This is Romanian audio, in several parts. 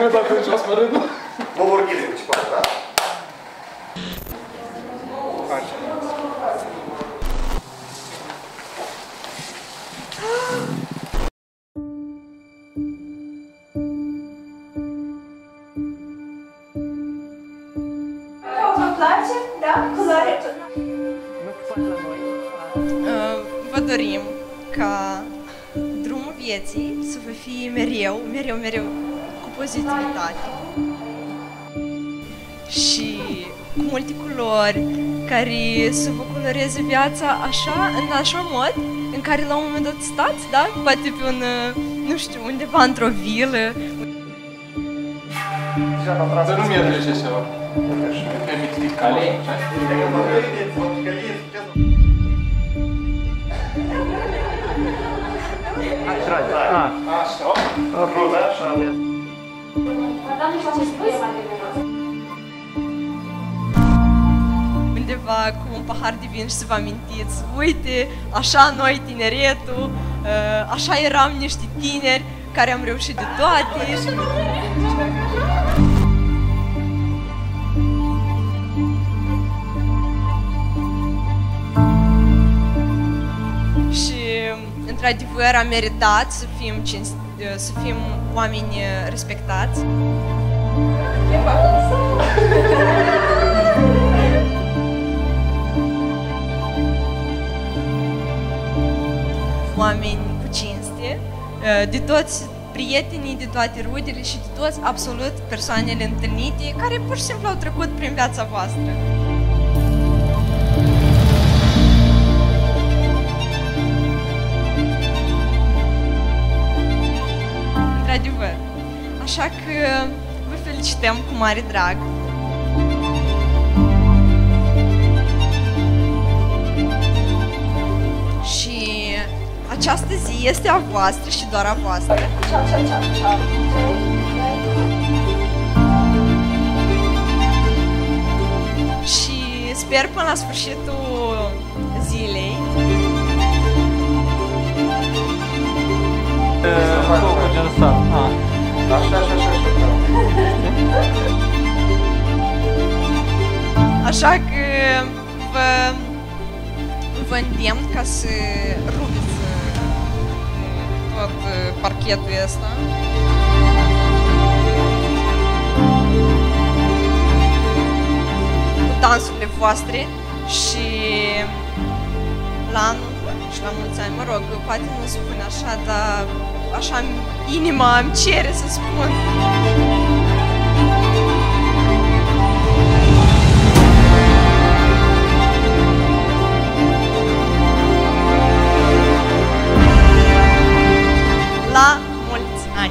atunci o smărândă. Vă vor ghide cu ceva, da? Vă place? Da? Culoare? Vă dorim ca drumul vieții să vă fie mereu cu pozitivitate și cu multe culori care să vă coloreze viața în așa mod în care la un moment dat stați, da? Poate pe un, nu știu, undeva într-o vilă. Să nu merge așa ceva. Pe mitic calei. Așa. Ruda, așa. Undeva cu un pahar de vin și să vă amintiți, uite, așa noi tineretul, așa eram niște tineri care am reușit de toate. Și într-adevăr am meritat să fim oameni respectați. Oameni cu cinste, de toți prietenii, de toate rudele și de toți absolut persoanele întâlnite care pur și simplu au trecut prin viața voastră. Într-adevăr. Așa că vă felicităm cu mare drag. Și această zi este a voastră și doar a voastră. Și sper până la sfârșitul zilei Așa că vă îndemn ca să rupeți tot parchetul ăsta. Cu dansurile voastre și la anul și la mulți ani, mă rog, poate nu spun așa, dar așa inima îmi cere să spun. La mulți ani!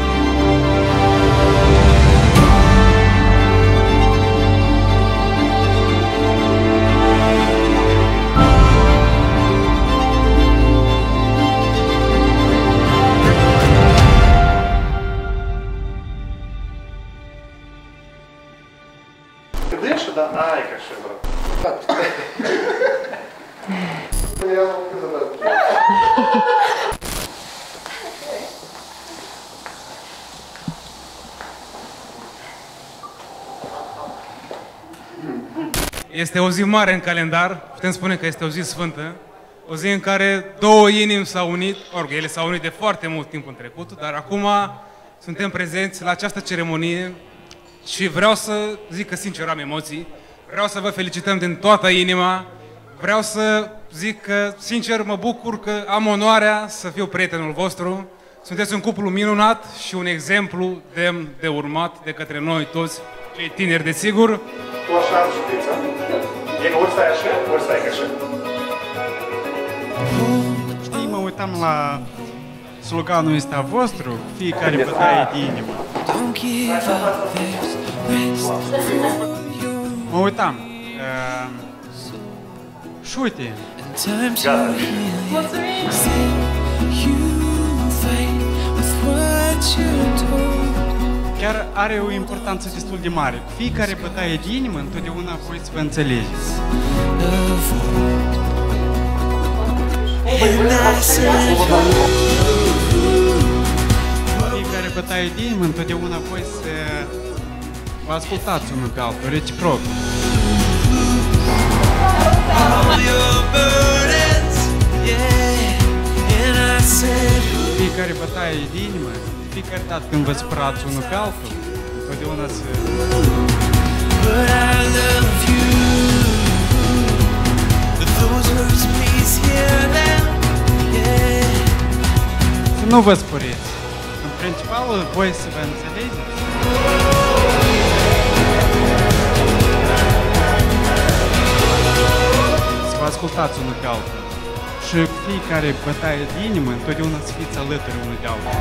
Дальше, да? Ай, как же, брат. Я вам сказал. Este o zi mare în calendar, putem spune că este o zi sfântă, o zi în care două inimi s-au unit, ele s-au unit de foarte mult timp în trecut, dar acum suntem prezenți la această ceremonie și vreau să zic că sincer am emoții, vreau să vă felicităm din toată inima, vreau să zic că sincer mă bucur că am onoarea să fiu prietenul vostru, sunteți un cuplu minunat și un exemplu demn de urmat de către noi toți, cei tineri desigur. Tu așa am știți, e că ori stai așa, ori stai ca așa. Știi, mă uitam la sloganul ăsta vostru, fiecare bătaie de inimă. Mă uitam. Și uite. Gata. Chiar are o importanță destul de mare. Cu fiecare bătaie de inimă, întotdeauna voi să vă înțelegeți. Fiecare bătaie de inimă, întotdeauna voi să vă ascultați unul pe altul, reciproc. Fiecare bătaie de inimă, fiecare dată când vă supărați unul pe altul, întotdeauna să nu vă spăriți. În principal, voi să vă înțelegeți. Să vă ascultați unul pe altul. Și cu fiecare bătaie de inimă, întotdeauna să fiți alături unul de altul.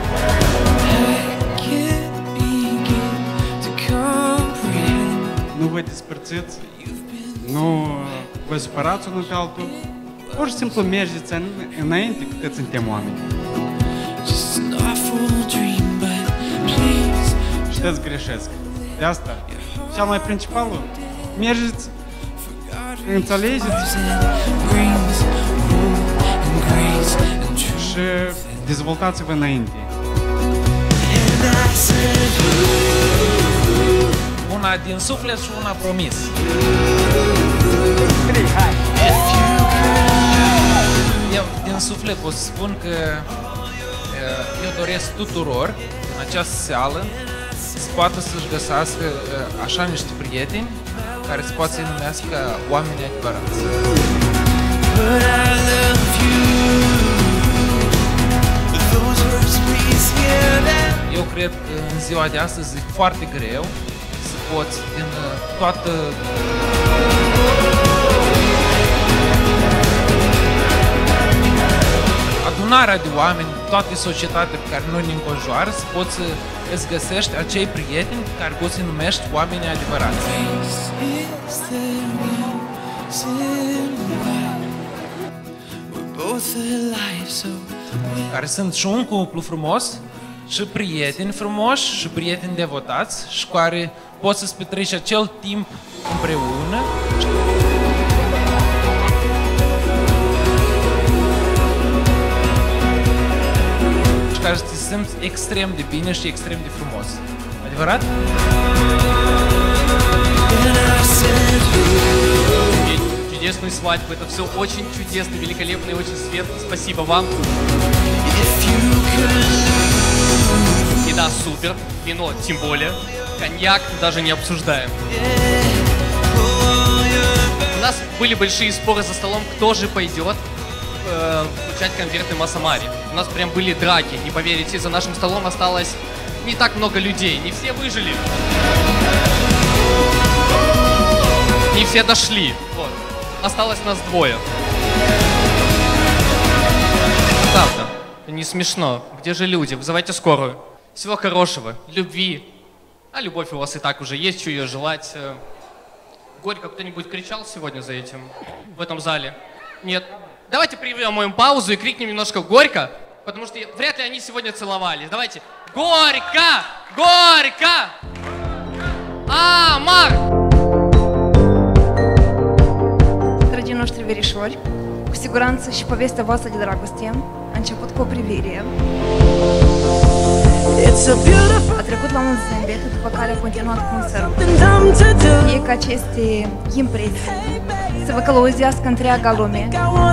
Nu vă despărțiți, nu vă supărați unul pe altul, pur și simplu mergeți înainte cât suntem oameni. Știți, greșesc. De asta, cel mai principalul, mergeți, înțelegeți și dezvoltați-vă înainte. Una din suflet și una promis. Eu din suflet pot să spun că eu doresc tuturor în această seală să poată să-și găsească așa niște prieteni care se poate să-i numească oameni adevărați. Eu cred că în ziua de astăzi e foarte greu să poți din toată adunarea de oameni, toată societatea pe care noi ne înconjoară, să poți să îți găsești acei prieteni care poți să-i numești oameni adevărați. Care sunt și un cuplu frumos, și prieteni frumoși, și prieteni devotați, și care poți să-ți petreci acel timp împreună. Și care te simți extrem de bine și extrem de frumos. Adevărat? Чудесную свадьбу. Это все очень чудесно, великолепно и очень светло. Спасибо вам. Еда супер, вино тем более. Коньяк даже не обсуждаем. У нас были большие споры за столом, кто же пойдет включать конверты Масамари. У нас прям были драки, не поверите, за нашим столом осталось не так много людей, не все выжили. Не все дошли. Вот. Осталось нас двое. Правда, не смешно. Где же люди? Вызывайте скорую. Всего хорошего, любви. А любовь у вас и так уже есть, что ее желать. Горько кто-нибудь кричал сегодня за этим, в этом зале? Нет. Давайте прервем им паузу и крикнем немножко горько, потому что вряд ли они сегодня целовались. Давайте. Горько! Горько! Амар! Dragii noștri verișori, cu siguranță și povestea voastră de dragoste a început cu o privire. A trecut la un zâmbet, după care a continuat cu un sărut. Fie ca aceste impresii să vă călăuzească întreaga lume.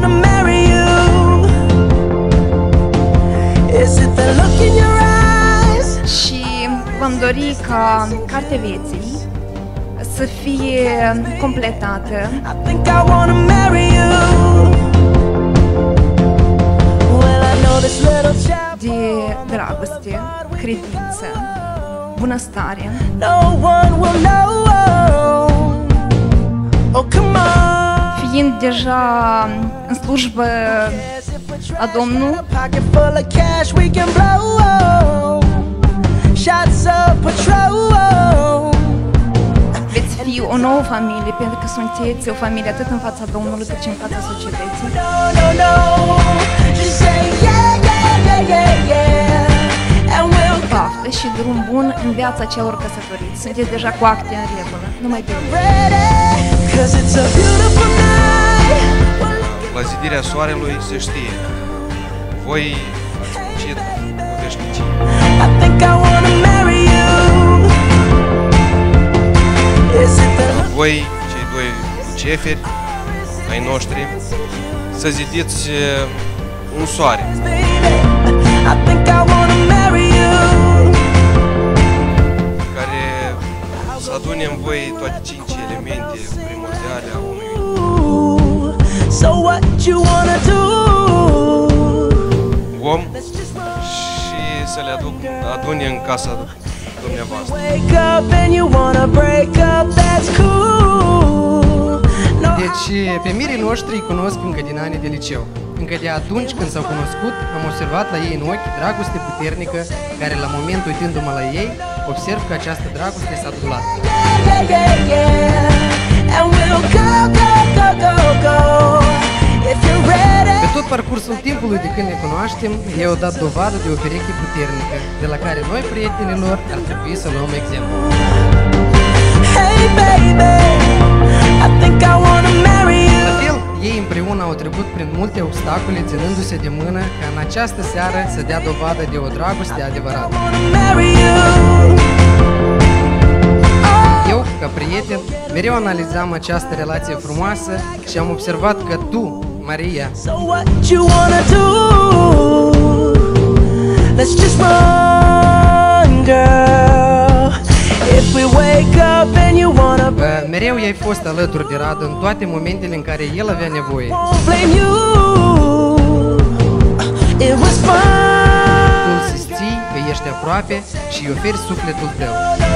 Și v-am dori ca cartea vieții să fie completată de dragoste, credință, bunăstare. Fiind deja în slujbă a Domnului, veți fi o nouă familie, pentru că sunteți o familie atât în fața Domnului cât și în fața societății. Baftă și drum bun în viața celor căsătoriți. Sunteți deja cu acte în regulă. Numai bine! La zidirea soarelui se știe. Voi ați muncit cu veșnicie. voi, cei doi luceferi ai noștri, să zidiți un soare. Care să adune în voi toate 5 elemente primordiale a unui om și să le adune în casa dumneavoastră. Deci, pe mirii noștri îi cunosc încă din anii de liceu. Încă de atunci când s-au cunoscut, am observat la ei în ochi dragoste puternică, care la moment uitându-mă la ei, observ că această dragoste s-a dublat. Pe tot parcursul timpului de când ne cunoaștem, ei au dat dovadă de o pereche puternică, de la care noi, prietenilor, ar trebui să luăm exemplu. La fel, ei împreună au trecut prin multe obstacole, ținându-se de mână ca în această seară să dea dovadă de o dragoste adevărată. Eu, ca prieten, mereu analizam această relație frumoasă și am observat că tu, Maria, mereu i-ai fost alături de Radu în toate momentele în care el avea nevoie. Tu îl susții, îi ești aproape și îi oferi sufletul tău.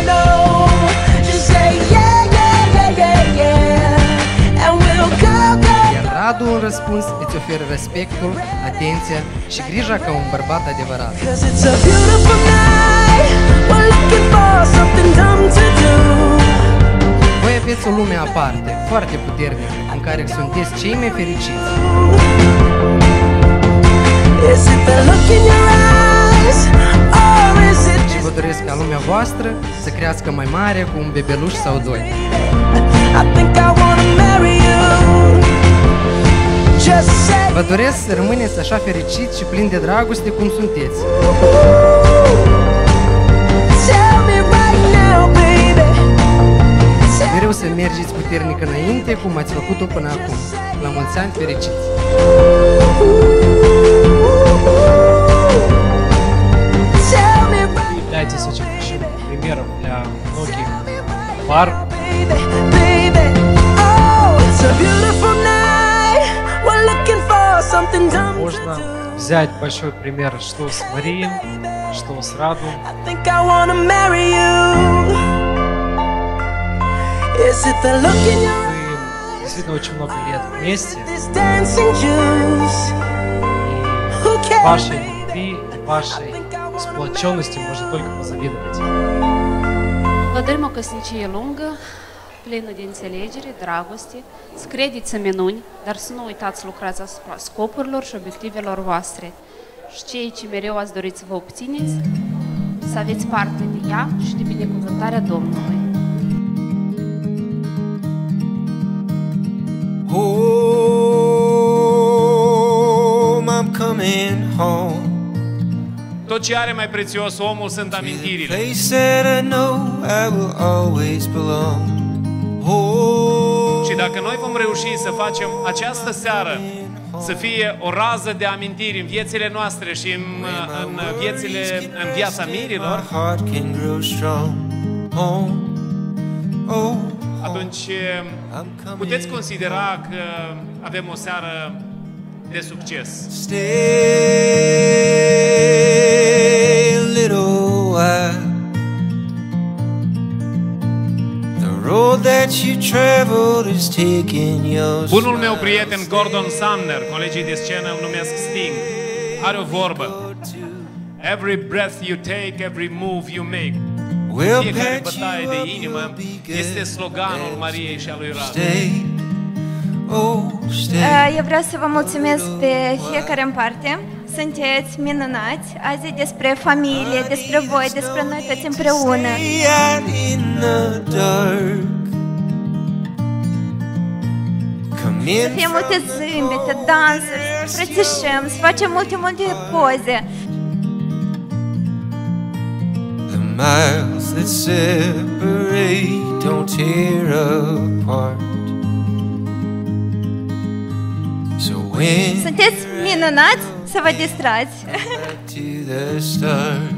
Iar Radu, în răspuns, îți oferă respectul, atenția și grija ca un bărbat adevărat. Voi aveți o lume aparte, foarte puternică, în care sunteți cei mai fericiți. Și vă doresc ca lumea voastră să crească mai mare cu un bebeluș sau doi. Vă doresc să rămâneți așa fericiți și plini de dragoste cum sunteți. Mereu să mergeți puternic înainte, cum ați făcut-o până acum. La mulți ani fericiți! Являетесь очень большим примером для многих пар. Можно взять большой пример, что с Марией, что с Раду. Вы действительно очень много лет вместе. И вашей любви, вашей сплоченности можно только позавидовать. Vă dorim o căsnicie lungă, plină de înțelegere, dragoste, să credeți în minuni, dar să nu uitați să lucrați asupra scopurilor și obiectivelor voastre. Și cei ce mereu ați dorit să vă obțineți, să aveți parte de ea și de binecuvântarea Domnului. Home, I'm coming home. Tot ce are mai prețios omul sunt amintirile. Și dacă noi vom reuși să facem această seară să fie o rază de amintiri în viețile noastre și în viața mirilor, atunci puteți considera că avem o seară de succes. Bunul meu prieten Gordon Sumner, colegii de scenă îl numesc Sting, are o vorbă: Every breath you take, every move you make. Fiecare bătaie de inimă este sloganul Mariei și a lui Radu. Eu vreau să vă mulțumesc pe fiecare în parte. Sunteți minunați. Azi e despre familie, despre voi, despre noi toți împreună. Să fie multe zâmbete, dansuri, să frățișăm, să facem multe poze. miles that separate don't tear apart. So when Sunteți minunați să vă distrați. to the start.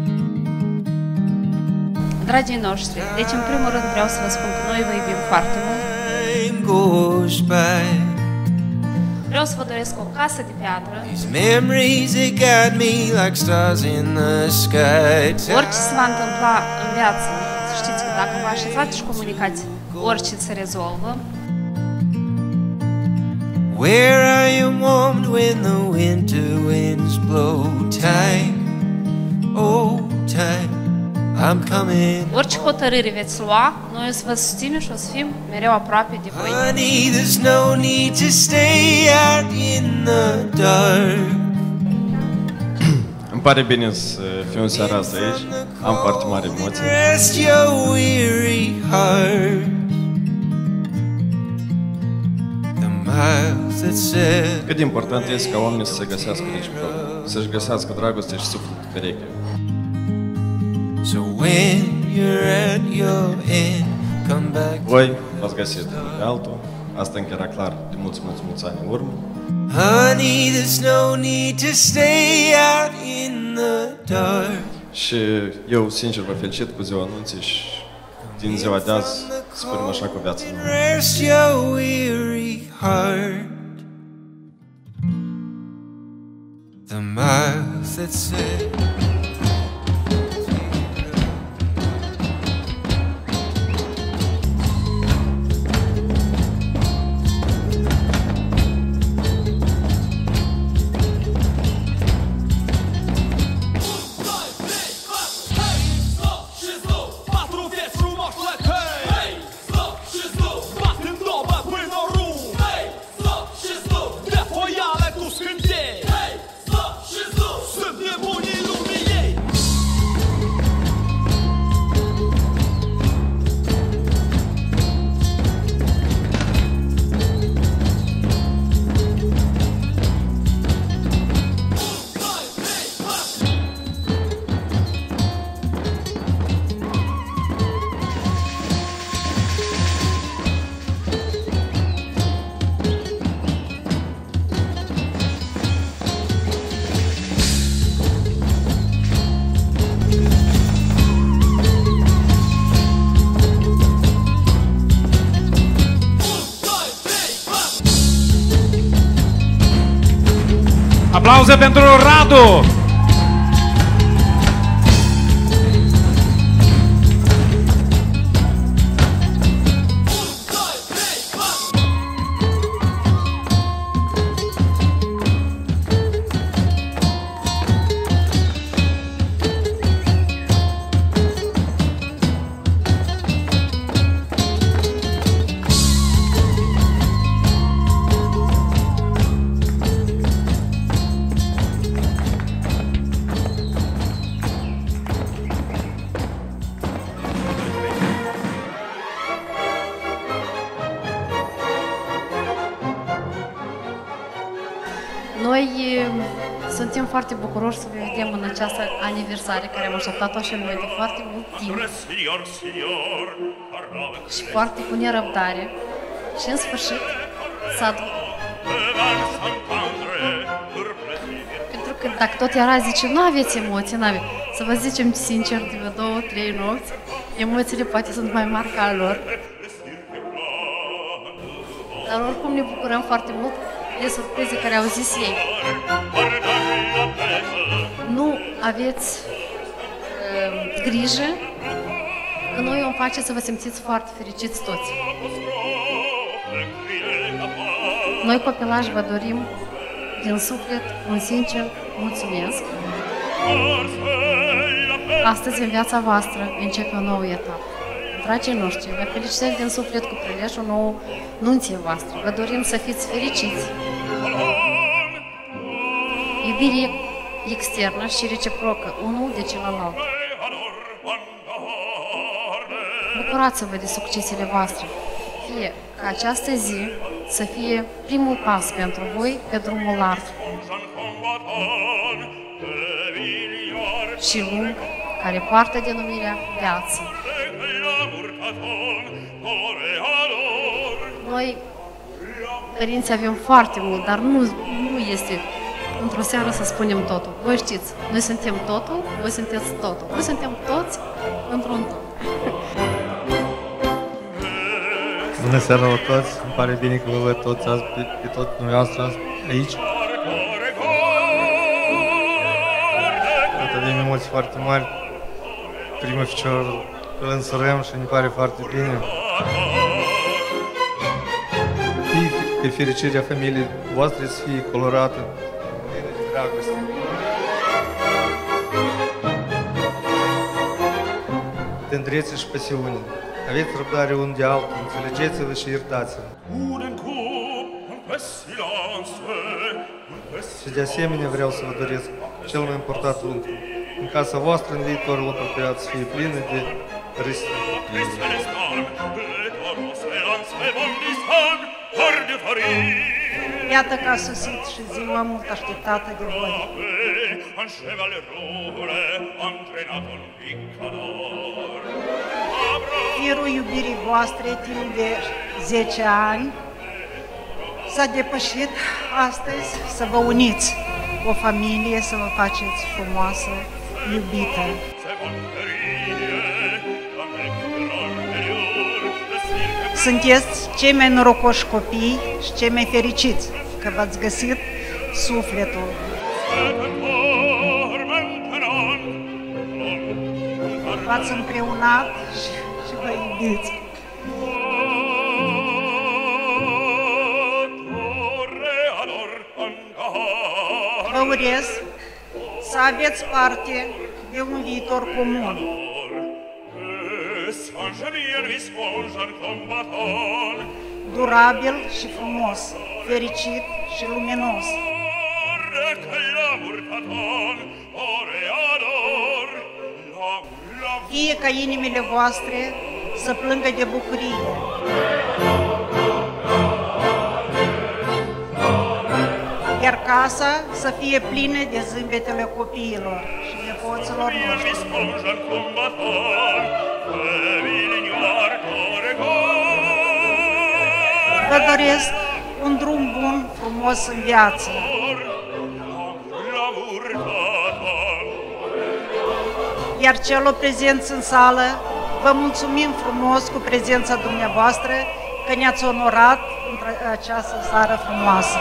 Dragii noștri, deci în primul rând vreau să vă spun că noi vă iubim foarte mult. Time goes by. Vreau să vă doresc o casă de piatră. These memories they guide me like stars in the sky. Orice se va întâmpla în viață, să știți că dacă vă așezați și comunicați, orice se rezolvă. Where I am warmed when the winter winds blow. Time, oh time, I'm coming. Orice hotărâre veți lua, noi o să vă susținem și o să fim mereu aproape de voi. Honey, there's no need to stay out in the dark. Îmi pare bine să fiu în seara asta aici. Am foarte mari emoții. Rest your weary heart. The miles that said. Cât de important este ca oamenii să se găsească reciproc, să-și găsească dragoste și sufletul pereche. So when you're at your end, come back. Voi v-ați găsit pe altul. Asta încă era clar de mulți ani în urmă. Honey, there's no need to stay out in the dark. Și eu, sincer, vă felicit cu ziua anunții și din ziua de azi sperăm așa cu viața nouă. Rest your weary heart. The miles that said. Aplauze pentru Radu! Noi suntem foarte bucuroși să vă vedem în această aniversare care am așteptat-o și noi de foarte mult timp și foarte cu nerăbdare și în sfârșit s-a pentru că dacă tot era zice, nu aveți emoții, n-aveți. Să vă zicem sincer, de 2-3 nopți, emoțiile poate sunt mai mari ca ale lor. Dar oricum ne bucurăm foarte mult de surprize care au zis ei. Nu aveți grijă că noi vom face să vă simțiți foarte fericiți toți. Noi copilași vă dorim din suflet un sincer mulțumesc. Astăzi în viața voastră începe o nouă etapă. Dragii noștri, vă felicităm din suflet cu prilejul nou nunției voastre. Vă dorim să fiți fericiți. Iubire externă și reciprocă, unul de celălalt. Bucurați-vă de succesele voastre. Fie ca această zi să fie primul pas pentru voi pe drumul larg și lung care poartă denumirea viață. Noi, părinții, avem foarte mult, dar nu este într-o seară să spunem totul. Voi știți, noi suntem totul, voi sunteți totul. Noi suntem toți într-un tot. Bună seara la toți, îmi pare bine că vă văd toți azi, pe toți dumneavoastră azi aici. Avem emoții foarte mari. Primul ficior îl însărăm și ne pare foarte bine. Pe fericirea familiei voastre să fie colorată, plină de dragoste. Tândrețe și pasiune. Aveți răbdare unul de altul, înțelegeți-vă și iertați-vă. Și de asemenea vreau să vă doresc cel mai important lucru. În casa voastră, în viitorul apropiat, să fie plină de râsii. Iată că a sosit și ziua mult așteptată de voi. Firul iubirii voastre timp de 10 ani s-a depășit astăzi să vă uniți cu o familie, să vă faceți frumoasă, iubită. Sunteți cei mai norocoși copii și cei mai fericiți că v-ați găsit sufletul. V-ați împreunat și vă iubiți. Vă urez să aveți parte de un viitor comun. Durabil și frumos, fericit și luminos. Fie ca inimile voastre să plângă de bucurie. Iar casa să fie plină de zâmbetele copiilor și nepoților noștri. Vă doresc un drum bun, frumos în viață. Iar celor prezenți în sală, vă mulțumim frumos cu prezența dumneavoastră că ne-ați onorat în această seară frumoasă.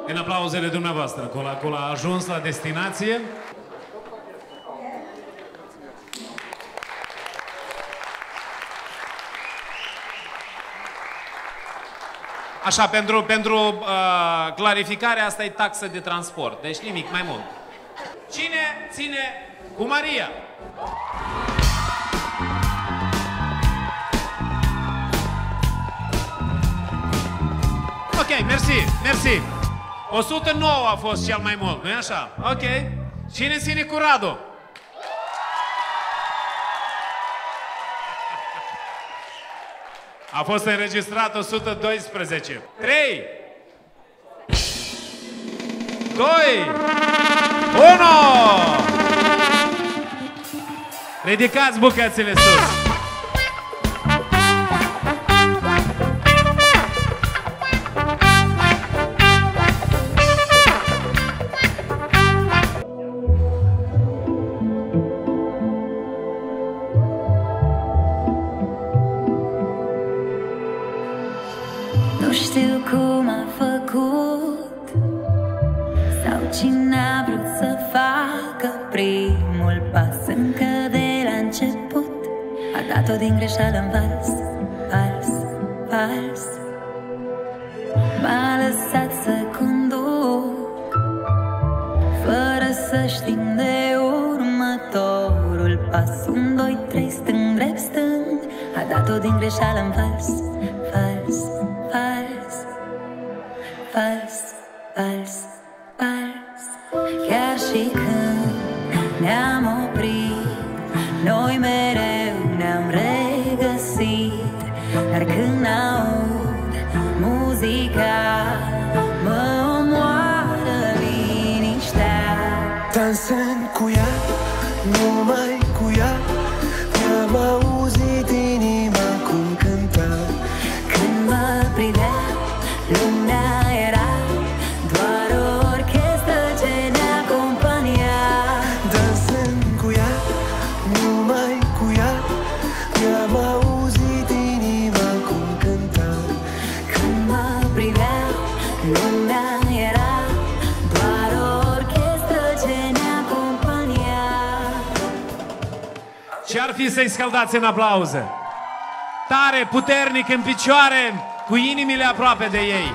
În aplauzele dumneavoastră, Colacul a ajuns la destinație. Așa, pentru clarificare, asta e taxă de transport, deci nimic mai mult. Cine ține cu Maria? Ok, mersi. 109 a fost cel mai mult, nu-i așa? Ok. Cine ține cu Radu? A fost înregistrat 112. 3, 2, 1! Ridicați bucățile sus! Nu știu cum a făcut sau cine a vrut să facă primul pas. Încă de la început a dat-o din greșeală în vals, vals, vals. M-a lăsat să conduc fără să știm de următorul pas. 1, 2, 3, stâng, drept, stâng. A dat-o din greșeală în vals, vals, vals, vals, vals, vals. Chiar și când ne-am oprit, noi mereu ne-am regăsit. Dar când aud muzica, mă omoară liniștea. Dansând cu ea, numai cu ea, mi-am auzit inima cum cânta. Când mă privea, lumea era doar o orchestră ce ne acompania. Dansând cu ea, numai cu ea, mi-am auzit inima cum cânta. Când mă privea, lumea era doar o orchestră ce ne acompania. Ce-ar fi să-i scăldați în aplauze? Tare, puternic, în picioare, cu inimile aproape de ei.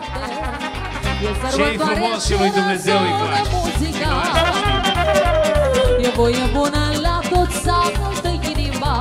Ce-i frumos și lui Dumnezeu îi place. E voie bună la tot satul de inima.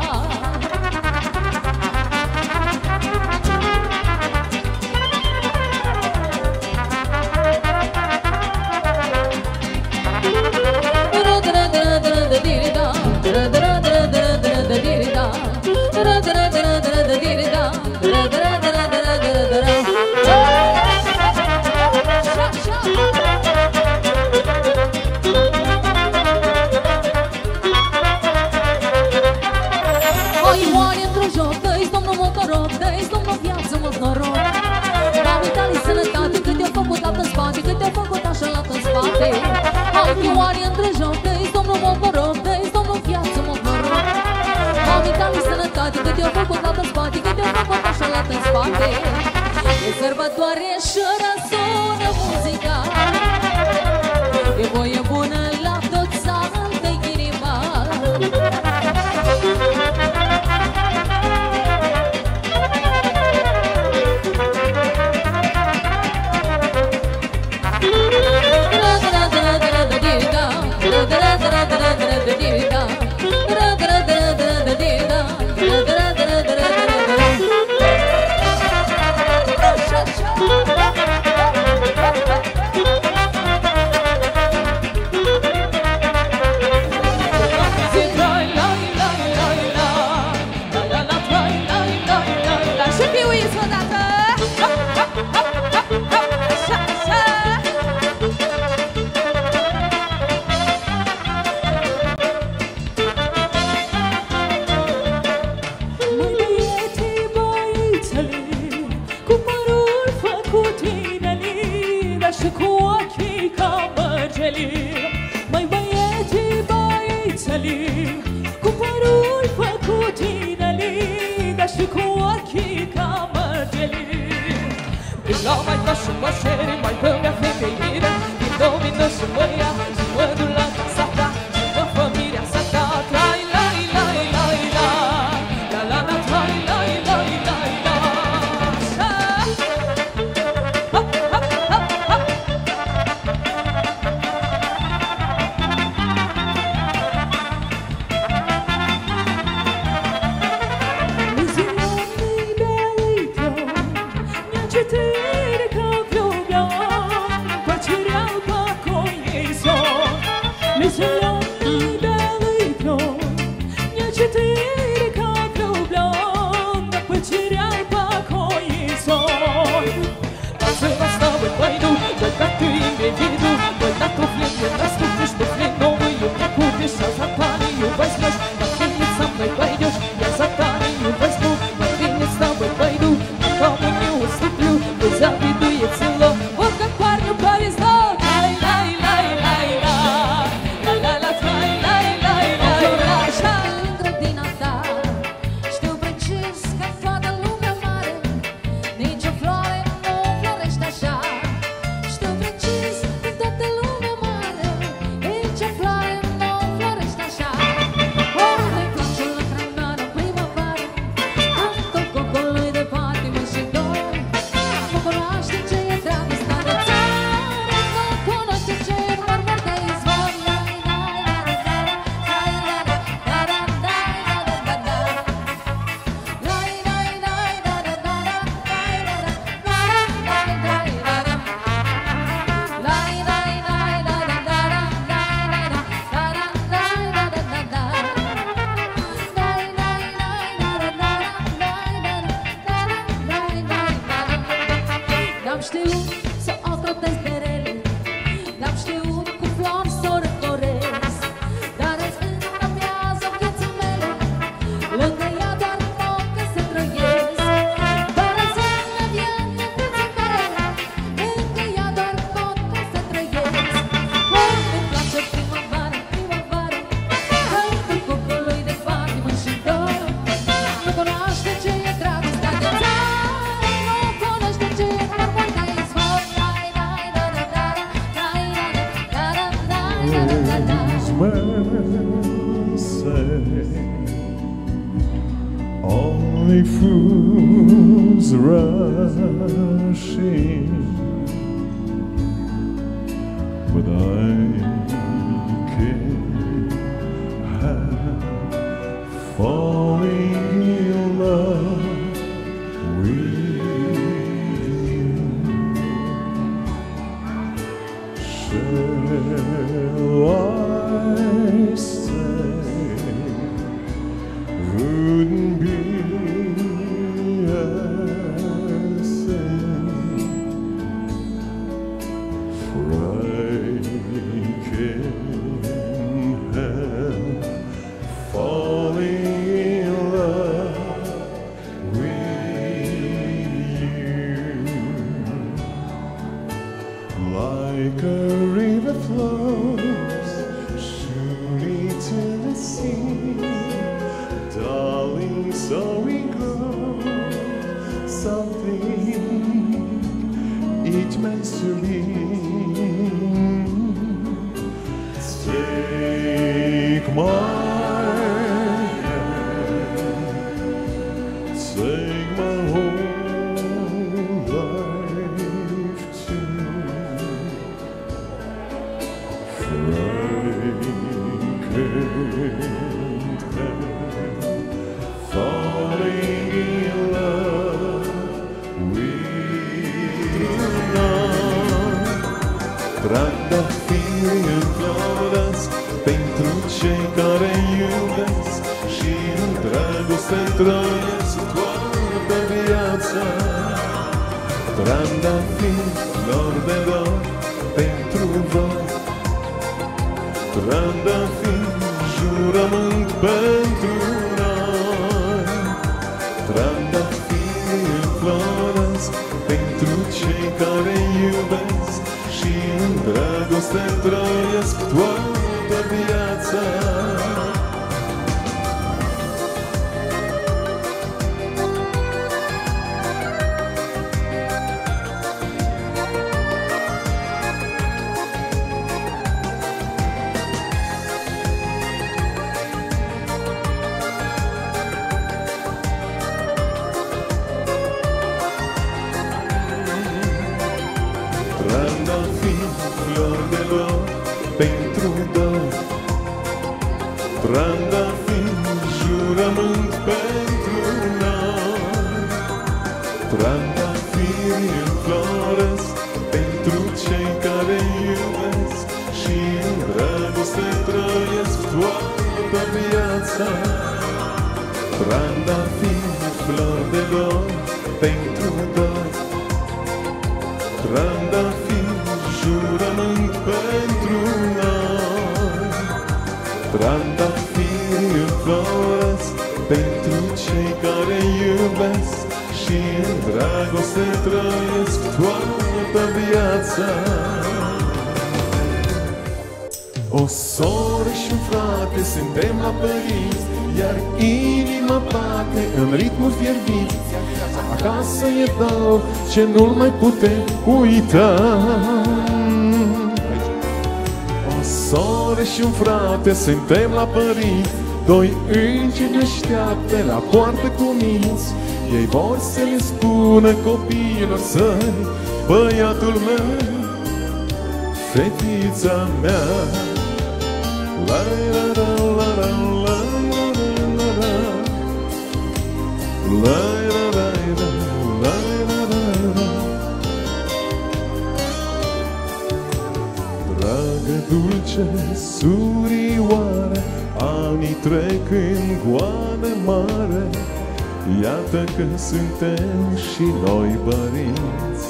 Oare între joc, dă-i domnul Mocorov, dă-i domnul viață, Mocorov. Mami, tali sănătate, cât eu făcut la în spate, cât eu făcut așa la în spate. E sărbătoare și răsună muzica. E voie bună la tot satul de inima. Mai băieții, băiețălii, cu părul făcut inelii, dar și cu ochii ca mărgelii. Din la mai ca și mășeri, mai bă-mea fetei Only fools rushing, but I can't help falling in love with you. Shall I stay? Wouldn't be a sin, for I can't help falling in love with you. Like a river flows surely to the sea, darling, so we grow something it meant to be. Take my hand, take my whole life too, for I can't help falling in love with love. Trandafiri înflorească pentru cei care iubesc și în dragoste trăiesc toată viața. Trandafiri, flori de dor pentru voi, trandafiri, jurământ pentru noi. Trandafiri înfloresc pentru cei care iubesc și în dragoste trăiesc toată viața. Trandafiri, flori de dor pentru doi, trandafiri, jurământ pentru noi. Trandafiri înfloresc pentru cei care iubesc și în dragoste trăiesc toată viața. Trandafiri, flori de dor pentru doi, trandafiri, jurământ pentru noi. Trandafiri înfloresc pentru cei care iubesc și în dragoste trăiesc toată viața. O soră și un frate, suntem la părinți, iar inima bate în ritmul fierbint. Acasă e dor ce nu-l mai putem uita. O soră și un frate, suntem la părinți, doi îngeri așteaptă la poartă cu minți. Ei vor să le spună copiilor săi, băiatul meu, fetița mea. La la la la la la la la la la la la. Dragă, dulce surioare, anii trec în goană mare, iată că suntem și noi părinți.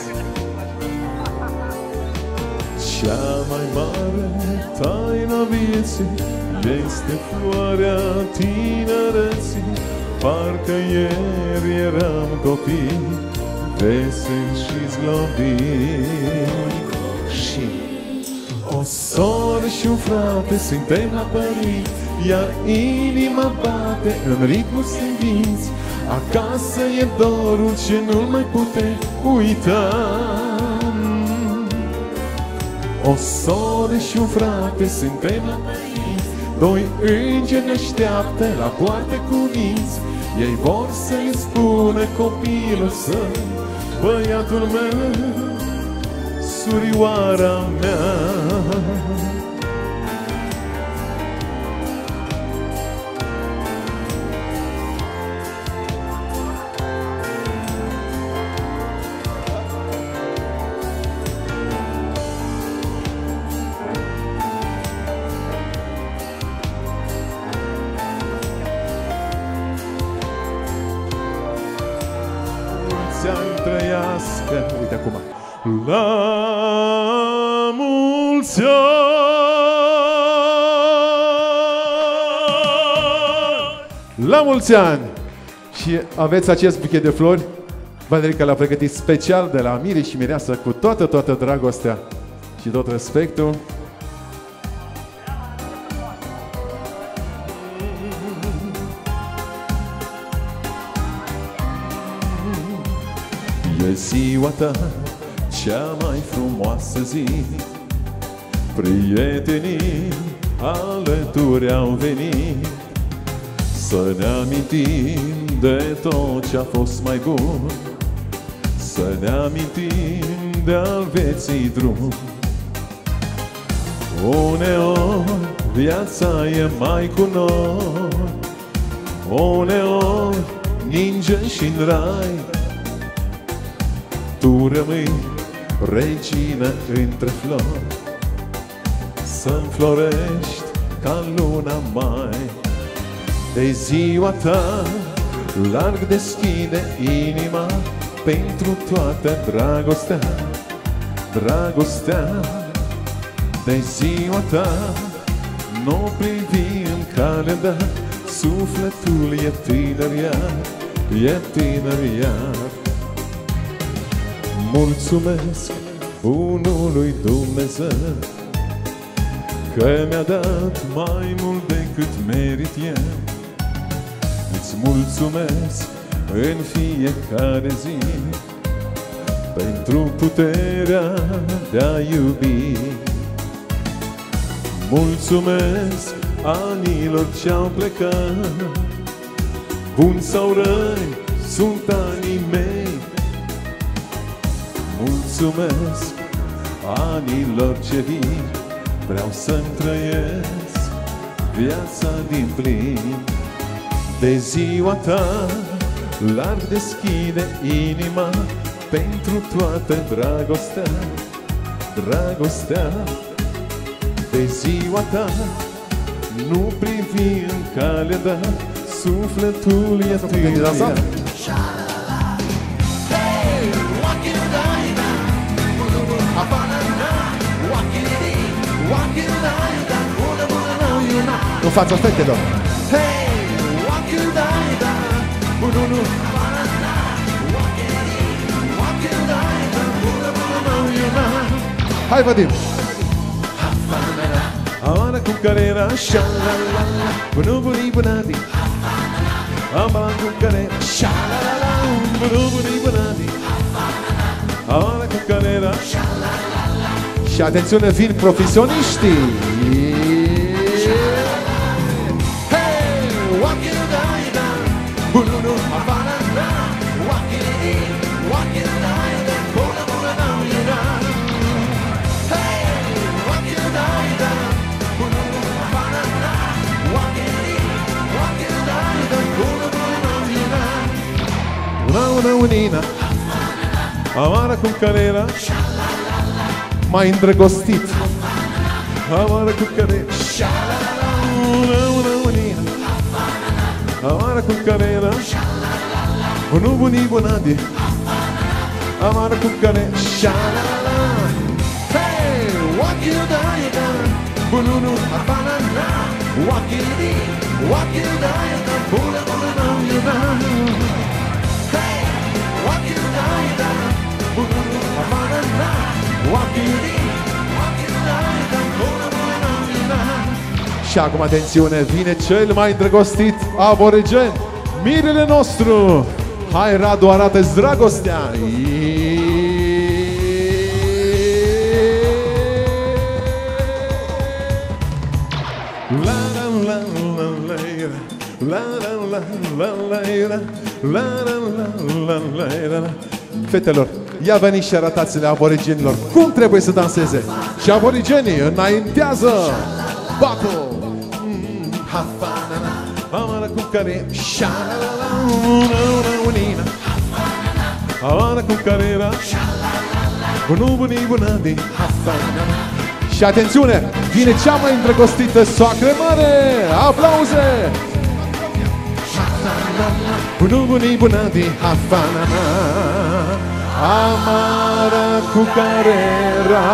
Cea mai mare taină vieții este floarea tinereții. Parcă ieri eram copii, veseli și zglobiți. Și o soră și un frate, suntem la părinți, iar inima bate în ritmul sânvinți. Acasă e dorul ce nu mai putem uita. O soră și un frate suntem la părinți, doi îngeri ne așteaptă la poartă cu minți. Ei vor să-i spună copilul său, băiatul meu, surioara mea. Trăiască, uite acum. La mulți ani! La mulți ani! Și aveți acest buchet de flori? Valerica l-a pregătit special de la Miri și Mireasa cu toată dragostea și tot respectul. E ziua ta, cea mai frumoasă zi, prietenii alături au venit, să ne amintim de tot ce-a fost mai bun, să ne amintim de-al vieții drum. Uneori viața e mai cu noi, uneori ninge și-n rai, tu rămâi regină între flori, să înflorești ca luna mai. De ziua ta larg deschide inima pentru toată dragostea, dragostea. De ziua ta nu privi în calendar, sufletul e tânăr iar, e tânăr iar. Mulțumesc bunului Dumnezeu că mi-a dat mai mult decât merit eu. Îți mulțumesc în fiecare zi pentru puterea de a iubi. Mulțumesc anilor ce-au plecat, buni sau răi sunt anii mei. Mulțumesc anilor ce vin, vreau să-mi trăiesc viața din plin. De ziua ta larg deschide inima pentru toată dragostea, dragostea. De ziua ta nu privi în calendar, sufletul e tânăr iar. Nu faccio aspetta dopo. Hai Vadim. Ahora con carrera, shalalala, bunubuni bunadi. Ahora con carrera, shalalala, bunubuni bunadi. Ahora con carrera, shalalala. Și atențiune, vin profesioniștii. Una unina, amara cu carera, mai îndrăgostit. Amara cu carera, una unina, amara cu carera, bunubuni bunadi. Amara cu carera, hey, what you da, bununu abanana, what you da, buna buna you da. Și acum, atențiune, vine cel mai îndrăgostit aborigen, mirele nostru. Hai, Radu, arată-ți dragostea. Fetelor, ia veniți și arătați-le aborigenilor cum trebuie să danseze. Și aborigenii înaintează battle. Amara cu care Amara cu care era bună. Și atențiune, vine cea mai îndrăgostită soacră mare. Aplauze! Bună din Havana, amara cu care era.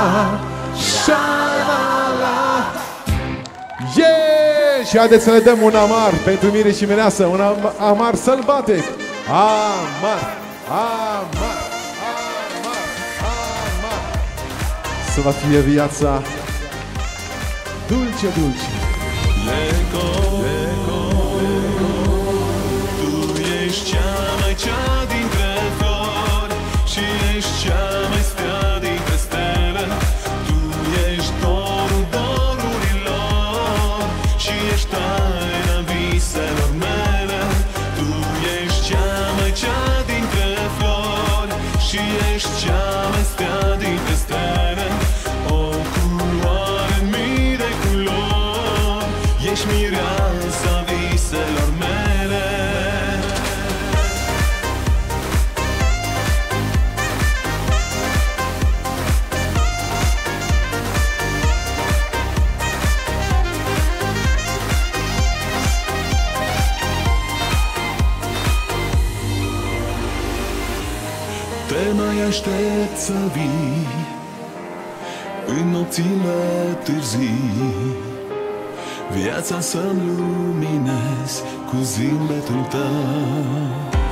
Yeah! Și haideți să le dăm un amar pentru Mire și Mireasă, un amar sălbatic. Amar. Să vă fie viața dulce. Tu ești cea dintre flori și ești cea mai stea dintre stele. Tu ești dorurilor și ești taina viselor mele. Tu ești cea dintre flori și ești cea mai stea dintre stele. O culoare în mii de culori, ești mireasa viselor mele. Te mai aștept să vii în nopțile târzii, viața să-mi luminez cu zâmbetul tău.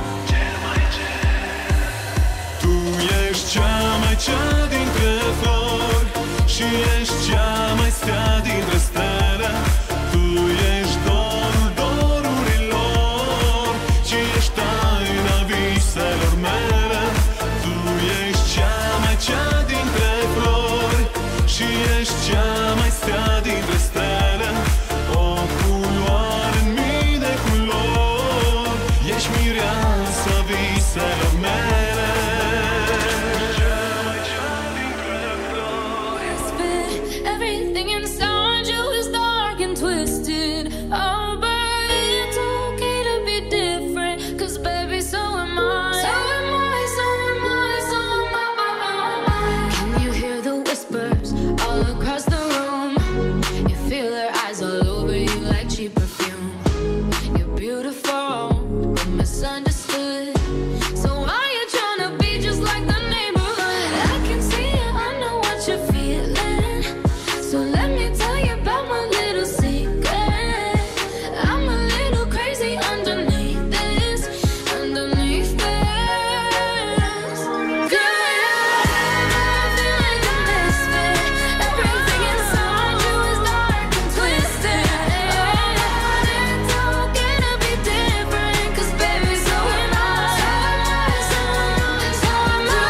Tu ești cea dintre flori și ești cea mai stea dintre stele. Tu ești dorurilor și ești taina viselor mele. Tu ești cea dintre flori și ești cea mai stea dintre stele. O culoare în mii de culori, ești mireasa viselor mele. Everything inside you is dark and twisted. Oh, but it's okay to be different, 'cause baby, so am I. So am I, so am I, so am I. Can you hear the whispers all across the room? You feel their eyes all over you like cheap perfume. You're beautiful, but misunderstood. So why you tryna be just like the neighborhood? I can see it, I know what you're feeling. So let me tell you about my little secret. I'm a little crazy underneath this, underneath this. Girl, I feel like a misfit. Everything inside you is dark and twisted. It's okay to be different, 'cause baby, so am I. So am I.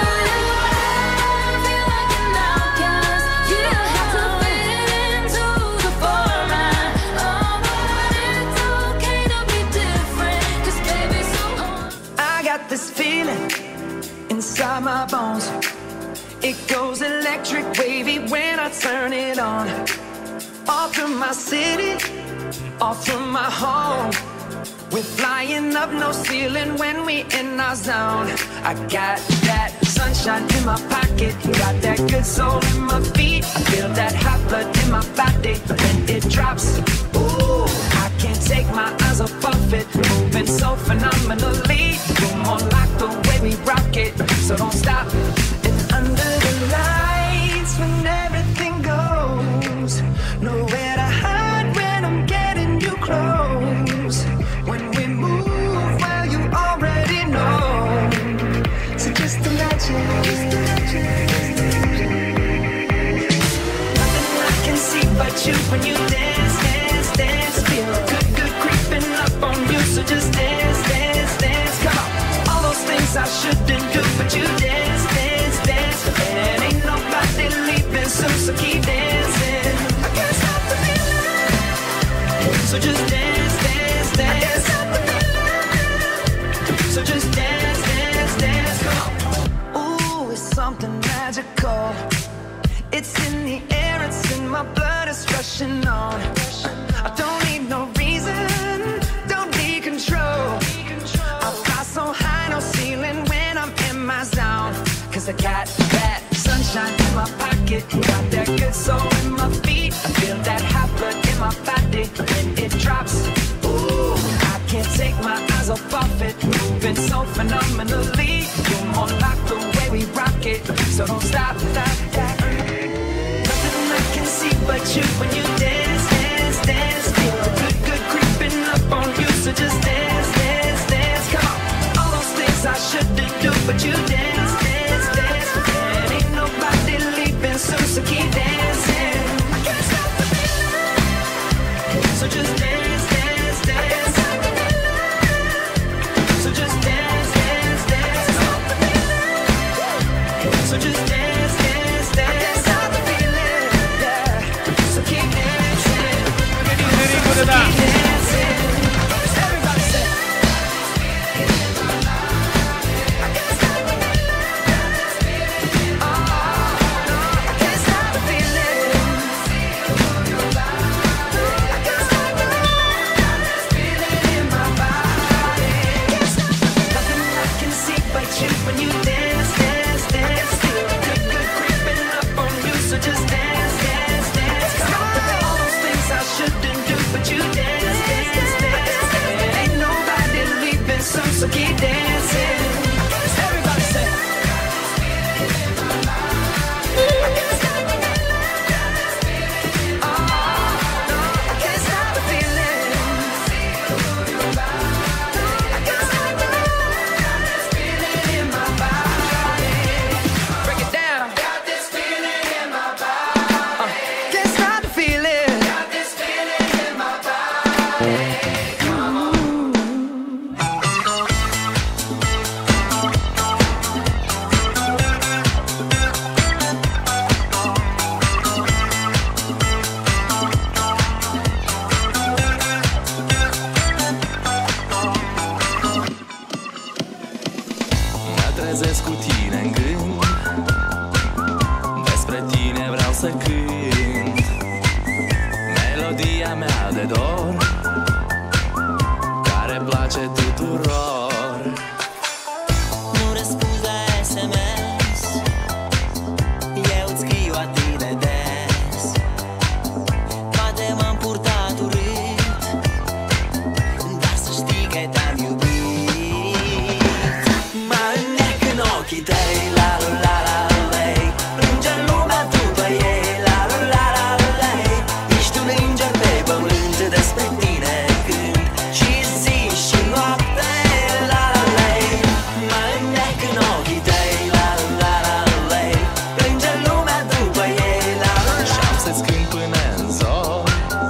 I feel like an outcast. You don't have to fit into the format. Oh, but it's okay to be different, 'cause baby, so am I. I got this feeling inside my bones. It goes electric wavy when I turn it on. Off from my city, off from my home. We're flying up, no ceiling when we in our zone. I got that sunshine in my pocket, got that good soul in my feet. I feel that hot blood in my body when it drops. Ooh, I can't take my eyes off of it, moving so phenomenally. You're more like the way we rock it, so don't stop. And under the lights, when everything goes, nowhere to hide when I'm getting you close. When we move, well, you already know. So just imagine. Nothing I can see but you when you dance, dance, dance. Feel good creeping up on you. So just dance, dance, dance. Come on. All those things I shouldn't do, but you dance, dance, dance. And ain't nobody leaving soon, so keep dancing. I can't stop the feeling. So just dance, dance, dance. my blood is rushing on. I don't need no reason, don't need control. I fly so high, no ceiling when I'm in my zone. Cause I got that sunshine in my pocket, got that good soul in my feet. I feel that hot blood in my body when it drops. Ooh, I can't take my eyes off of it, moving so phenomenally. You're more like the way we rock it, so don't stop, stop, stop. Nothing I can see but you when you dance, dance, dance. Feel the good, good creeping up on you, so just dance, dance, dance. Come on, all those things I shouldn't do, but you dance, dance, dance. And ain't nobody leaving soon, so keep dancing. I can't stop the feeling, so just dance, dance, dance. So just dance, dance, dance. So just dance, dance, dance. Stop the feeling, yeah. So keep dancing. So keep dancing. Everybody say. I can't stop the feeling. Oh, no, I can't stop the feeling. I can't stop the feeling in my body. Nothing I can see but you when you dance, dance, dance. Feel the good, good creeping up on you, so just dance, dance, dance. Come on, all those things I shouldn't do, but you dance, dance, dance. And ain't nobody leaving soon, so keep dancing. Everybody say. I can't stop the feeling. Oh, no, I can't stop the feeling. I can't stop the feeling in my body. Break it down. Got this feeling in my body. Can't stop the feeling. Got this feeling in my body. Come on. Mă trezesc cu tine în gând, despre tine vreau să cânt. Melodia mea de dor, care place tuturor. Nu răspunzi la SMS, eu îți scriu atât de des. Poate m-am purtat urât, dar să știi că te-am iubit. Mă înnec în ochii tăi, la la la la lei. Plânge lumea după ei, la la la la lei. Ești un înger pe pământ, despre tine cânt și zi și noapte, la la lei. Mă înnec în ochii tăi, la la la la lei. Plânge lumea după ei, la la la. Și-am să-ți cânt până în zor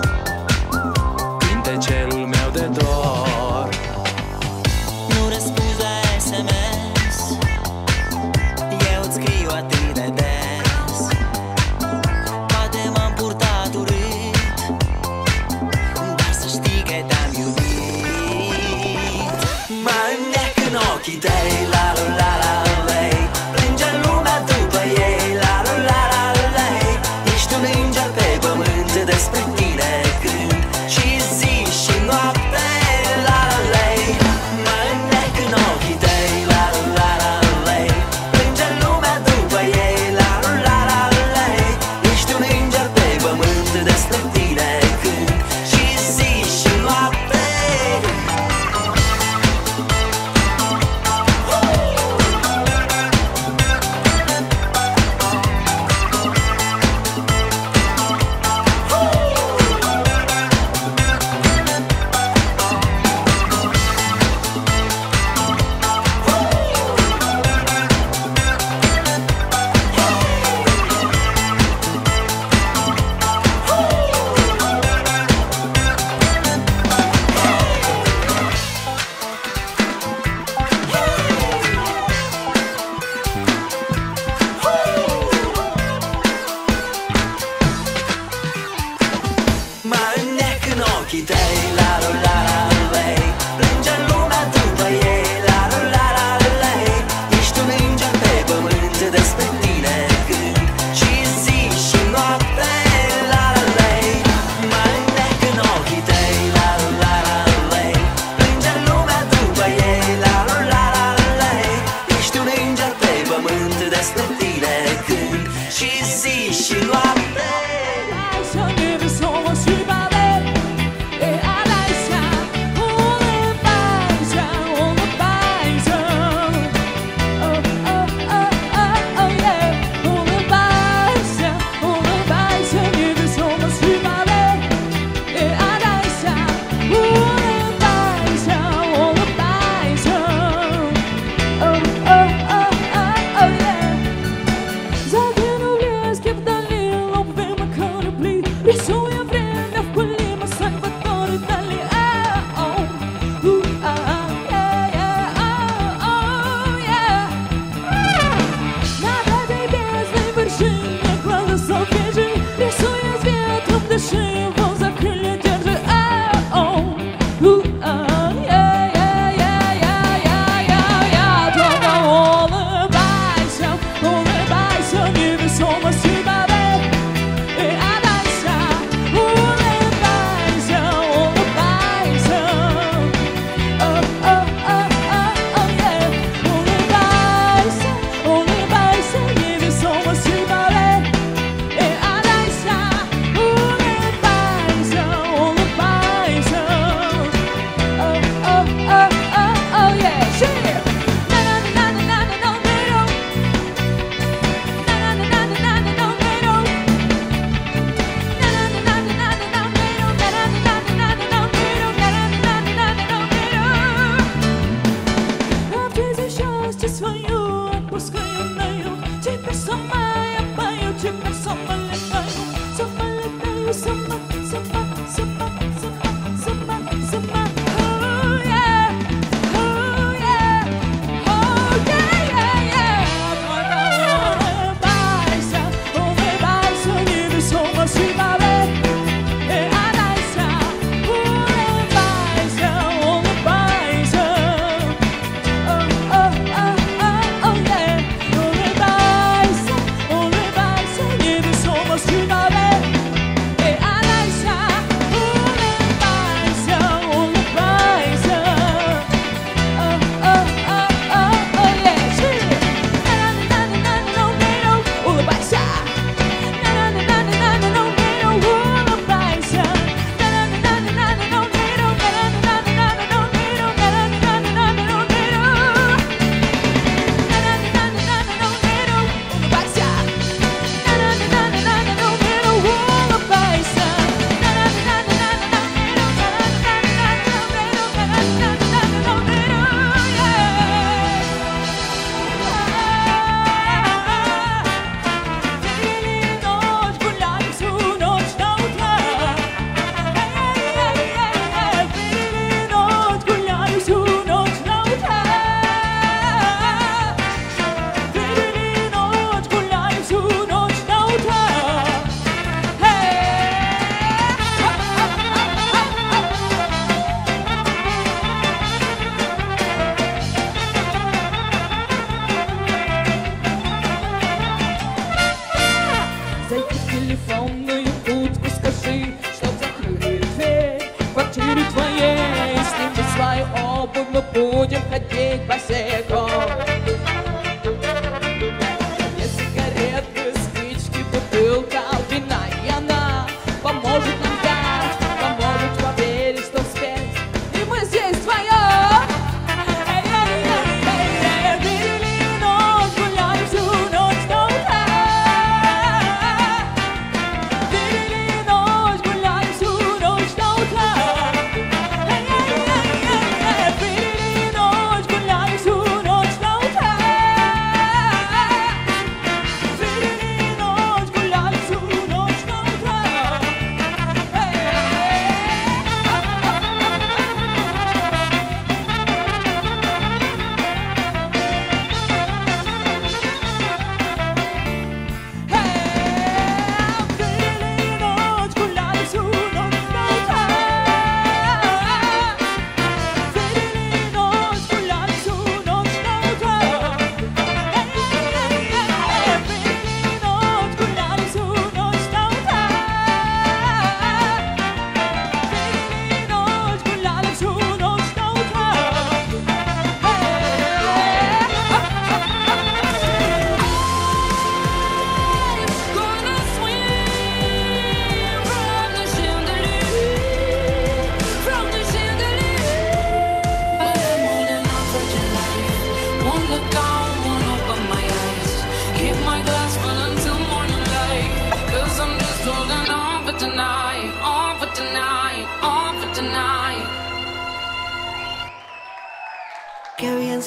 cântecelul meu de dor. Nu răspunzi la SMS, eu îți scriu atât de des. Poate m-am purtat urât, dar să știi că te-am iubit. Mă înnec în ochii tăi, la la la la lei. Plânge lumea după ei, la la la la lei. Ești un înger pe pământ, despre tine cânt și zi și noapte, la la lei. Mă înnec în ochii tăi, la la la la lei. Plânge lumea după ei, la la la la lei. Ești un înger pe pământ, despre tine cânt și zi și noapte. ochii tăi, la la la la lei. Plânge lumea după ei, la la la la lei. Ești un înger pe pământ, despre tine cânt și zi și noapte, la și noapte. Hai să nevesomos și balet, e alaisa, ulăbaisa, ulăbaisa. Oh, oh, oh, oh, oh, yeah. Ulăbaisa, ulăbaisa, nevesomos și balet, e alaisa, ulăbaisa, ulăbaisa. Oh, oh, oh, oh, oh, yeah. Загину в лес, вдали, лобвима корабли, рисуя время в коліма, Сальватори далі. Над этой бездной вершине глаза свежи, рисуя с ветром дыши, его за крылья держи. Только улыбайся, улыбайся, невесомость и балет, и отдайся, улыбайся, улыбайся. Улыбайся, улыбайся, невесомость и балет, и отдайся, улыбайся, улыбайся. Обрези счастье свое, отпускаю на юг. Теперь сама я пою, теперь сама летаю. Сама летаю, сама, сама, сама, сама, сама, сама. Oh yeah, oh yeah, oh yeah, yeah, yeah. Только улыбайся, улыбайся, невесомость и балет, и отдайся, улыбайся, улыбайся. Улыбайся, улыбайся, невесомость и балет, и отдайся, улыбайся, улыбайся. Улыбайся. Зайди в телефонную будку, скажи, чтоб закрыли дверь в квартире твоей. Сними свою обувь, мы будем ходить босиком. Две сигареты, спички, бутылка вина, и она поможет нам взять, поможет поверить, что вспять, и мы здесь вдвоем. Бери ночь, гуляем всю ночь до утра. Бери ночь, гуляем всю ночь до утра. Бери ночь, гуляем всю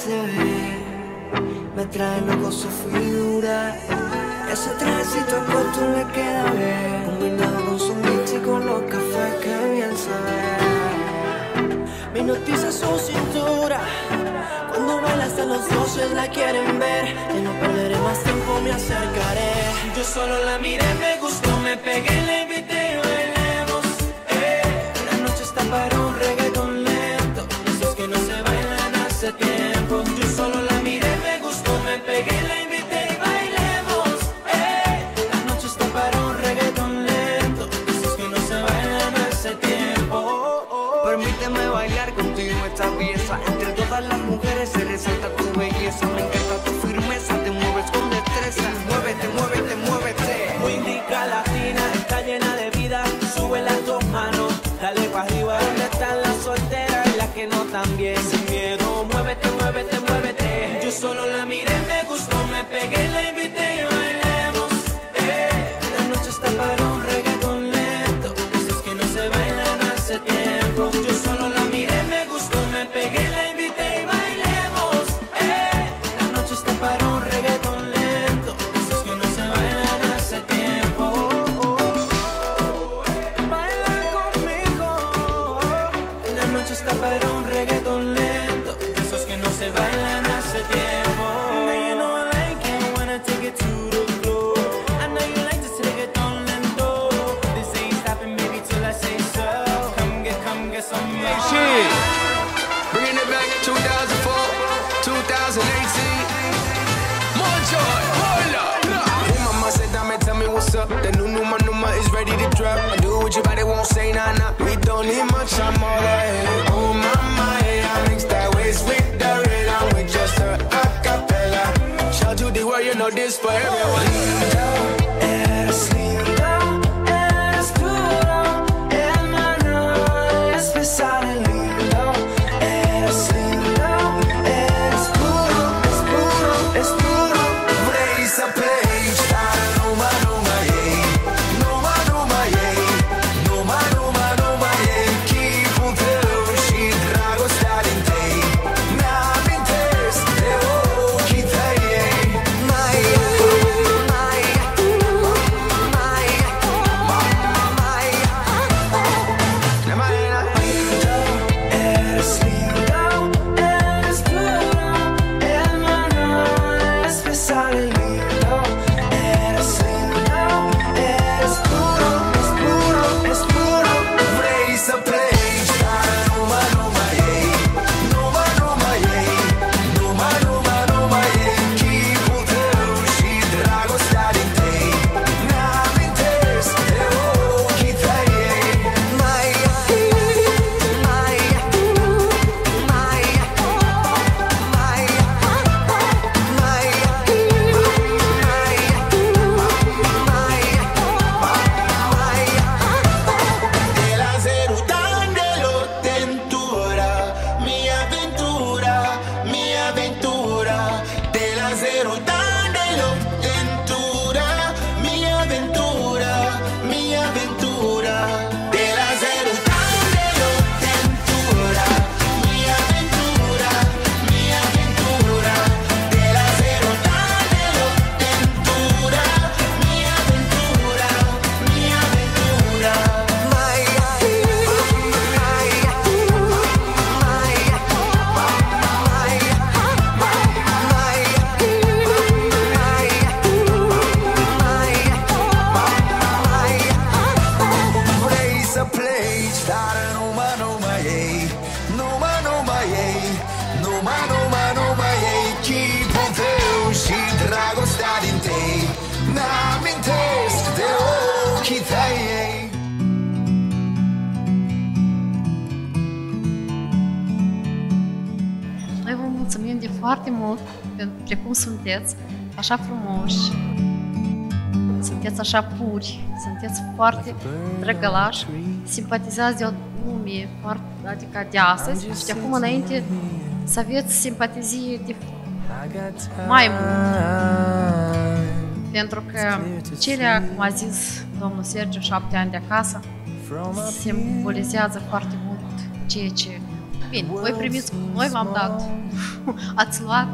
se ve, me trae loco su figura. Ese trajecito corto le queda bien, combinado con su mix y con los cafés que bien sabe. Me hipnotiza su cintura, cuando baila hasta los dioses la quieren ver. Y no perderé más tiempo, me acercaré. Yo solo la miré, me gustó, me pegué, la invité y bailemos. La noche está para un reggaetón lento, esos que no se bailan hace tiempo. Yo solo la miré, me gustó, me pegué, la invité y bailemos. La noche está para un reggaetón lento, esos que no se bailan hace tiempo. Permíteme bailar contigo esta pieza. Entre todas las mujeres se resalta tu belleza. Me encanta tu firmeza, te mueves con destreza. Muévete, muévete, muévete. Tu indica latina, está llena de vida. Sube las dos manos, dale pa' arriba. ¿Dónde están las solteras y las que no también? Sin miedo, muévete, muévete, muévete. Yo solo la miré, me gustó, me pegué, la invité y bailemos. La noche está para un reggaetón lento, esos que no se bailan hace tiempo. Yo solo la miré, me gustó, me pegué, la invité y bailemos. La noche está para un reggaetón lento, esos que no se bailan hace tiempo. Baila conmigo. La noche está para un reggaetón lento, esos que no se bailan hace tiempo. Now you know I like it when I take it to the floor. I know you like this reggaetón lento. This ain't stopping, baby, till I say so. Come get some more. Shit. Bringing it back 2004, 2018. More joy, hold up. Hey mama said, dame, tell me what's up. The new Numa is ready to drop. I do what your body won't say, nah, nah. We don't need much, I'm alright. Oh mama, yeah, I mix that waist with the rhythm with just a acapella. Shout to the world, you know this for everyone. Lindo, eres lindo, eres puro, hermano, especial y lindo. Eres lindo, eres puro, es puro, es puro. Raise a page, Numa, Numa, yeah. Numa, Numa, yeah. Numa, Numa, Numa, yeah. Chipul tău și dragostea din tei mi-amintesc de ochii tăi. Mai, mai, mai, mai, lindo, eres lindo, eres puro, hermano, especial y lindo. Eres lindo, eres puro, es puro, es puro. Raise a page, Numa, Numa, yeah. Numa, Numa, yeah. Numa, Numa, Numa, yeah. Chipul tău și dragostea din tei mi-amintesc de ochii tăi. Mai, mai, mai, de la zero dándolo tentura, mi aventura, mi aventura. De la zero dándolo tentura, mi aventura, mi aventura. De la zero dándolo tentura, mi aventura, mi aventura. De la zero dándolo tentura, mi aventura, mi aventura. Mai, raise a place, dar Numa, Numa, yeah. Numa, Numa, yeah. Numa, Numa, Numa, yeah. Chipul tău și dragostea din tei mi-amintesc de ochii tăi. Noi vă mulțumim de foarte mult pentru precum sunteți, așa frumoși, sunteți așa puri, sunteți foarte drăgălași, simpatizați de o lume, adică de astăzi și de acum înainte să aveți simpatie de mai mult. Pentru că cele, cum a zis domnul Sergiu, 7 ani de acasă, simbolizează foarte mult ceea ce Bine, voi primiți cum noi v-am dat. Ați luat.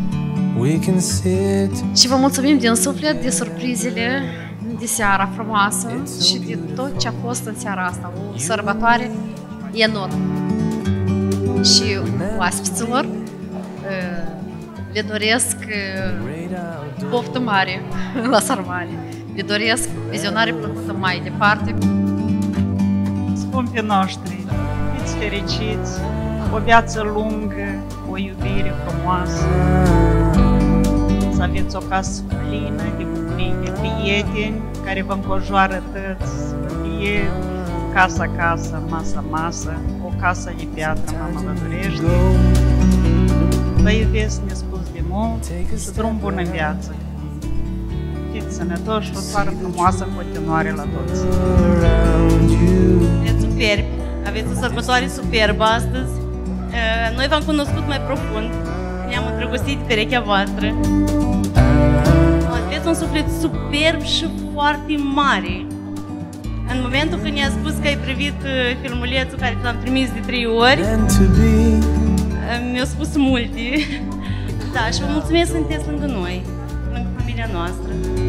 Și vă mulțumim din suflet de surprizele de seara frumoasă și de tot ce a fost în seara asta. O sărbătoare enormă. Și oaspeților le doresc poftă mare la sarmale. Le doresc vizionare plăcută mai departe. Scumpii noștri, fiți fericiți, o viață lungă, o iubire frumoasă, să aveți o casă plină de bucurii, de prieteni care vă înconjoară toți, să fie casa, masă, o casă de piatră, mama vă dorește. Vă iubesc nespus de mult și drum bun în viață. Fiți sănătoși și o soară frumoasă în continuare la toți. Sunteți superbi, aveți o sărbătoare superbă astăzi. Noi v-am cunoscut mai profund, ne-am îndrăgostit de perechea voastră. Aveți un suflet superb și foarte mare. În momentul când ne-a spus că ai privit filmulețul care ți-l-am trimis de 3 ori, mi-au spus multe. Da, și vă mulțumesc că sunteți lângă noi, lângă familia noastră.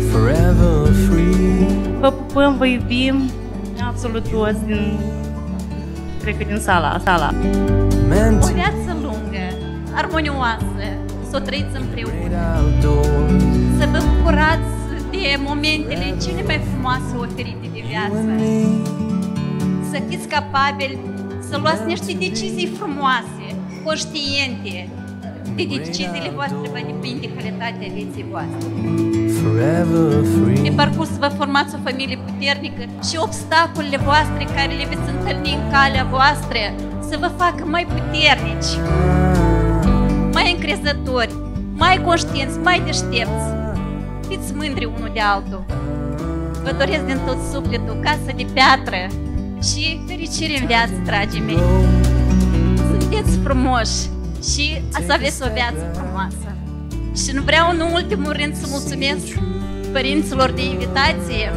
Vă pupăm, vă iubim, absolut toți cred că din sala. O viață lungă, armonioasă, să o trăiți împreună. Să vă bucurați de momentele cele mai frumoase oferite de viață. Să fiți capabili să luați niște decizii frumoase, conștiente. De deciziile voastre va depinde calitatea vieții voastre. Pe parcurs vă formați o familie puternică și obstacolele voastre care le veți întâlni în calea voastră să vă facă mai puternici, mai încrezători, mai conștienți, mai deștepți. Fiți mândri unul de altul. Vă doresc din tot sufletul casă de piatră și fericire în viață, dragii mei. Sunteți frumoși și să aveți o viață frumoasă. Și nu vreau în ultimul rând să mulțumesc părinților de invitație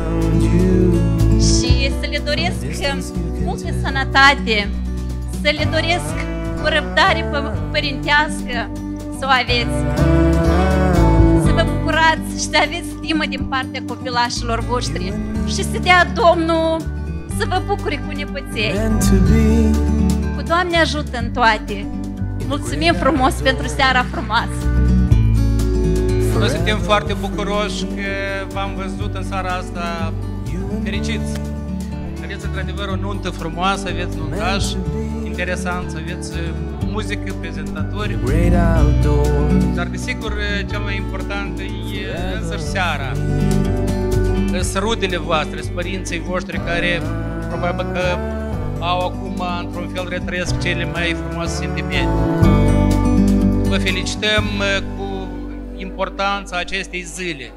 și să le doresc multă sănătate, să le doresc o răbdare părintească, să o aveți, să vă bucurați și să aveți stimă din partea copilașilor voștri și să dea Domnul să vă bucure cu nepoței. Cu Doamne ajută în toate! Mulțumim frumos pentru seara frumoasă! Noi suntem foarte bucuroși că v-am văzut în seara asta fericiți. Aveți într-adevăr o nuntă frumoasă, aveți nuntaș interesant, aveți muzică, prezentatori. Dar desigur cel mai important e însăși seara. Sunt rudele voastre, sunt părinții voștri care probabil că au acum într-un fel retrăiesc cele mai frumoase sentimente. Vă felicităm cu importanța acestei zile.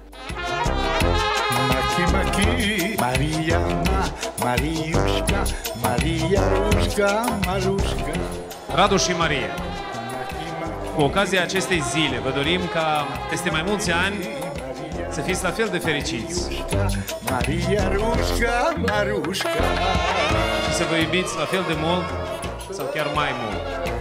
Radu și Maria, cu ocazia acestei zile, vă dorim ca peste mai mulți ani să fiți la fel de fericiți și să vă iubiți la fel de mult sau chiar mai mult.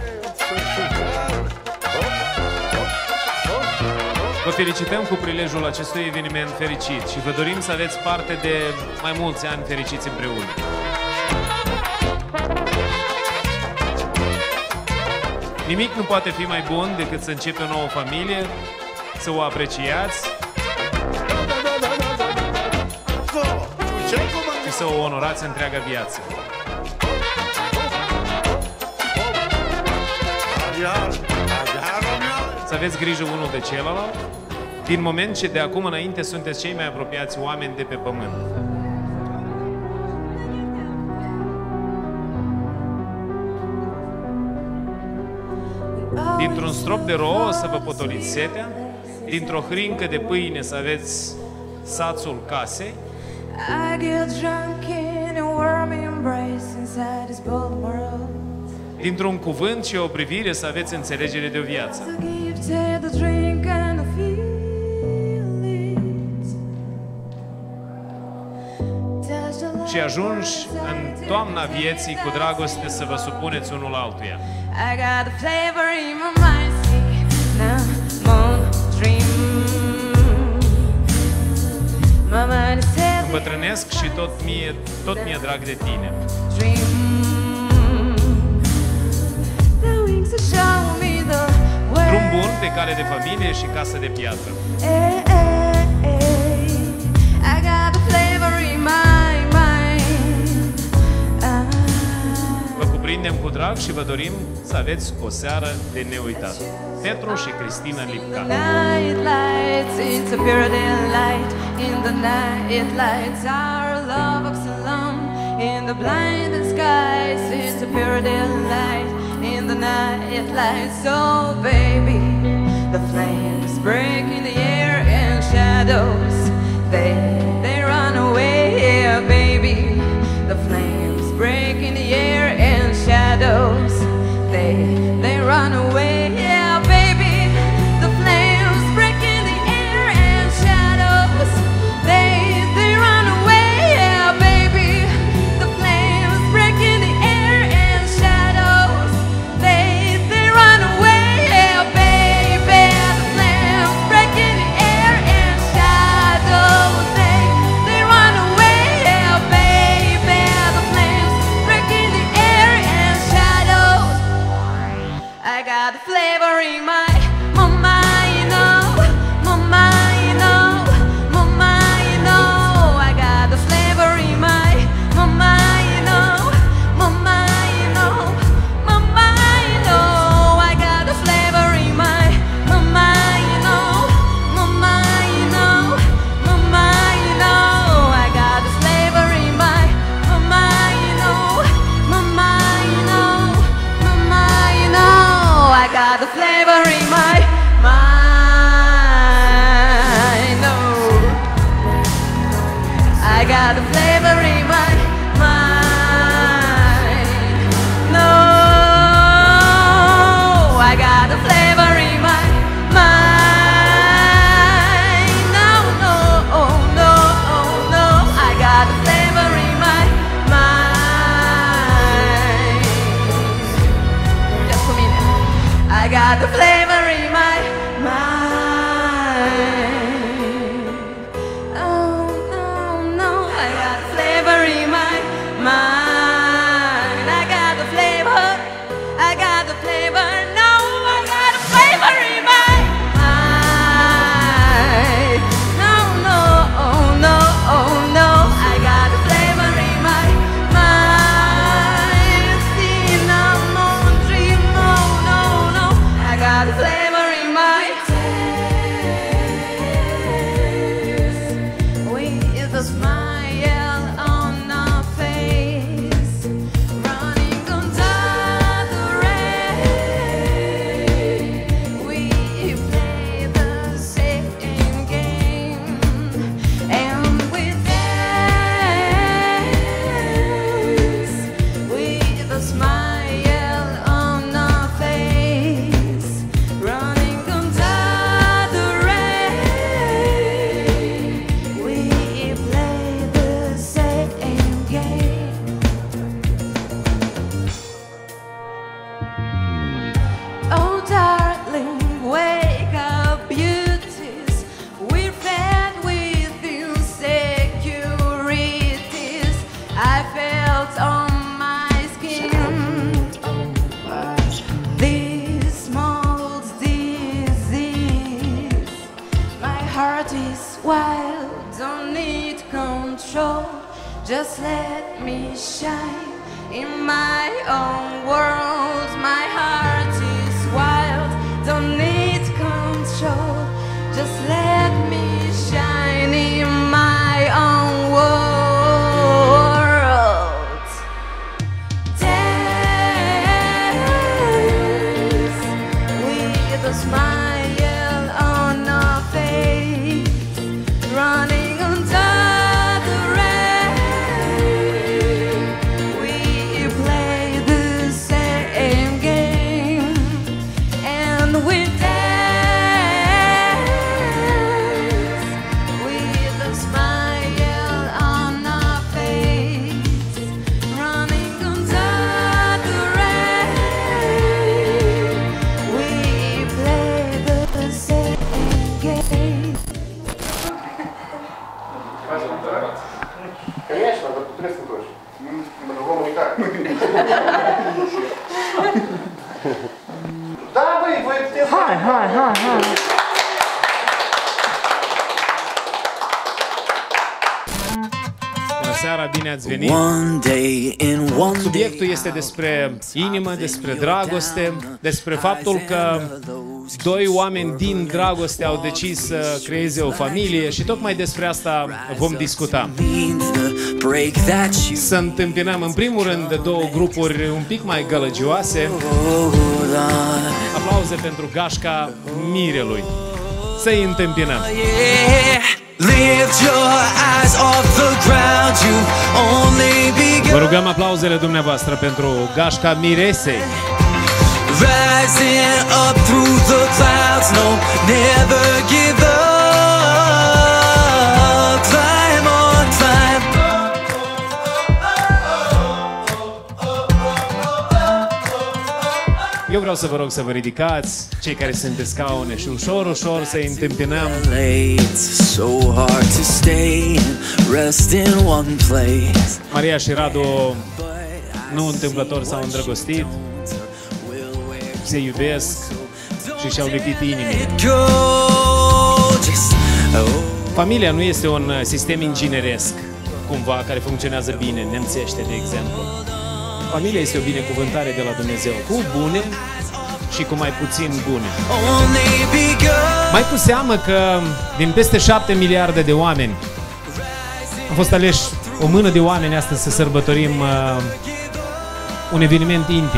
Vă felicităm cu prilejul acestui eveniment fericit și vă dorim să aveți parte de mai mulți ani fericiți împreună. Nimic nu poate fi mai bun decât să începe o nouă familie, să o apreciați și să o onorați întreaga viață. Să aveți grijă unul de celălalt, din moment ce de acum înainte sunteți cei mai apropiați oameni de pe pământ. Dintr-un strop de rouă să vă potoliți setea, dintr-o hrincă de pâine să aveți sațul casei, dintr-un cuvânt și o privire să aveți înțelegere de o viață. Și și ajungi în toamna vieții cu dragoste să vă supuneți unul altuia. I got the flavor in my mind, now more dream. My mind is heavy, Îmbătrânesc și tot mi-e drag de tine. dream. The wings that show me the way. Drum bun de cale de familie și casă de piatră. I got the flavor in my mind. Vă cuprindem cu drag și vă dorim să aveți o seară de neuitat. Petru și Cristina Lipca. Night lights, it's a pure delight. In the night it lights our love walks alone. In the blinded skies, it's a pure delight. In the night it lights, oh baby. The flames break in the air and shadows, they run away, yeah baby. The flames break in the air and shadows, they run away, yeah baby. The flames break in the air and shadows, they run away, yeah baby. The flames break in the air and shadows, they run away, yeah baby. The flames break in the air and shadows, they run away, yeah baby. The flames break in the air and shadows. I got the flavor in my mind, you know, mama, you know, mama, you know. I got the flavor in my mind, you know, mama, you know, mama, you know. I got the flavor in my mind, you know, mama, you know, mama, you know. I got the flavor in my mind, you know, mama, you know, mama, you know. I got the flavor in my mind, no. I got the flavor in my mind, no. I got the flavor in my mind, no, no, oh, no, oh, no. I got the flavor in my mind. Just a minute. I got the flavor in my mind. Oh, no, no. I got the flavor in my mind. I got the flavor. I got the flavor. No, I got the flavor in my mind. No, no, oh, no, oh, no. I got the flavor in my mind. See, no, no, dream, no, no, no. I got the flavor in my taste. With a smile on our face, running under the rain. We play the same game, and with dance with a smile on our face, running under the rain. We play the same game. Oh darling, wake up, beauties. We're fed with insecurities. I felt on my skin this mold disease. My heart is wild, don't need control. Just let me shine in my own world. My heart is wild, don't need control. Just let me shine in my own world. Dance with a smile on our face, running under the rain. We play the same game. dar tu trebuie să te întorci. Vom uita. Da, băi, voi puteți... Hai! Bună seara, bine ați venit! Subiectul este despre inimă, despre dragoste, despre faptul că doi oameni din dragoste au decis să creeze o familie și tocmai despre asta vom discuta. Să întâmpinăm în primul rând două grupuri un pic mai gălăgioase. Aplauze pentru gașca mirelui. Să-i întâmpinăm! Vă rugăm aplauzele dumneavoastră pentru gașca miresei. Rising up through the clouds, no, never give up. Climb on, climb. Eu vreau să vă rog să vă ridicați, cei care sunt pe scaune, și ușor, ușor să-i întâmpinăm. So hard to stay and rest in one place. Maria și Radu nu întâmplător s-au îndrăgostit, se iubesc și și-au lipit inimile. Familia nu este un sistem ingineresc, cumva, care funcționează bine, nemțește, de exemplu. Familia este o binecuvântare de la Dumnezeu, cu bune și cu mai puțin bune. Mai cu seamă că din peste 7 miliarde de oameni am fost aleși o mână de oameni astăzi să sărbătorim un eveniment intim.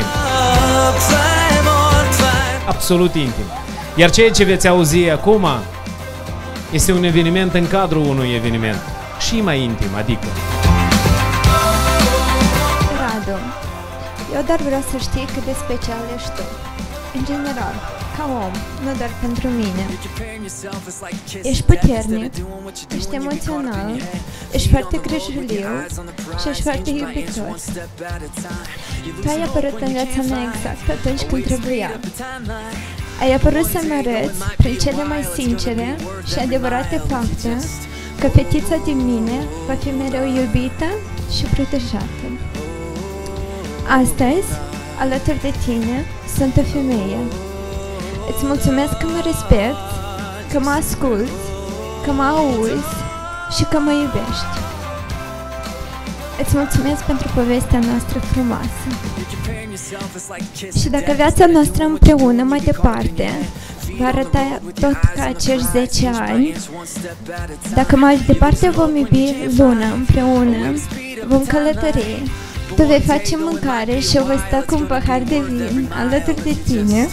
Absolut intim. Iar ceea ce veți auzi acum este un eveniment în cadrul unui eveniment și mai intim, adică. Radu, eu doar vreau să știi cât de special ești tu. În general, ca om, nu doar pentru mine. Ești puternic, ești emoțional, ești foarte grijuliu și ești foarte iubitor. Tu ai apărut în viața mea exact atunci când trebuia. Ai apărut să-mi arăți, prin cele mai sincere și adevărate fapte, că fetița din mine va fi mereu iubită și protejată. Astăzi, alături de tine, sunt o femeie. Îți mulțumesc că mă respecti, că mă asculți, că mă auzi și că mă iubești. Îți mulțumesc pentru povestea noastră frumoasă. Și dacă viața noastră împreună mai departe va arăta tot ca acești 10 ani, dacă mai departe vom iubi luna împreună, vom călători, tu vei face mâncare și eu voi sta cu un pahar de vin alături de tine,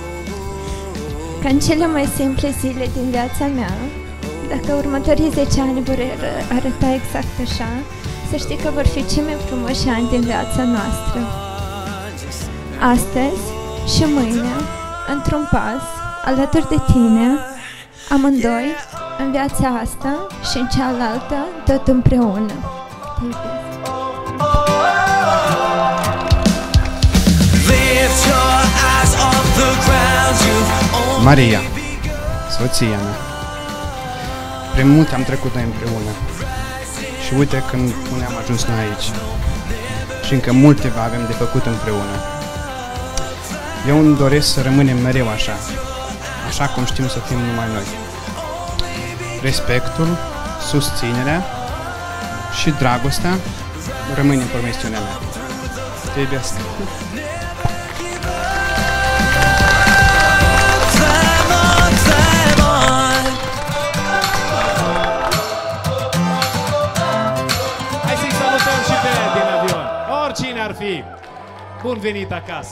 ca în cele mai simple zile din viața mea, dacă următorii 10 ani vor arăta exact așa, să știi că vor fi cei mai frumoși ani din viața noastră. Astăzi și mâine, într-un pas, alături de tine, amândoi, în viața asta și în cealaltă, tot împreună. Te iubesc. Maria, soția mea. Prin multe am trecut noi împreună. Și uite când am ajuns noi aici. Și încă multe avem de făcut împreună. Eu îmi doresc să rămânem mereu așa. Așa cum știm să fim numai noi. Respectul, susținerea și dragostea rămâne în promisiunea mea. Te iubesc. Oricine ar fi, bun venit acasă!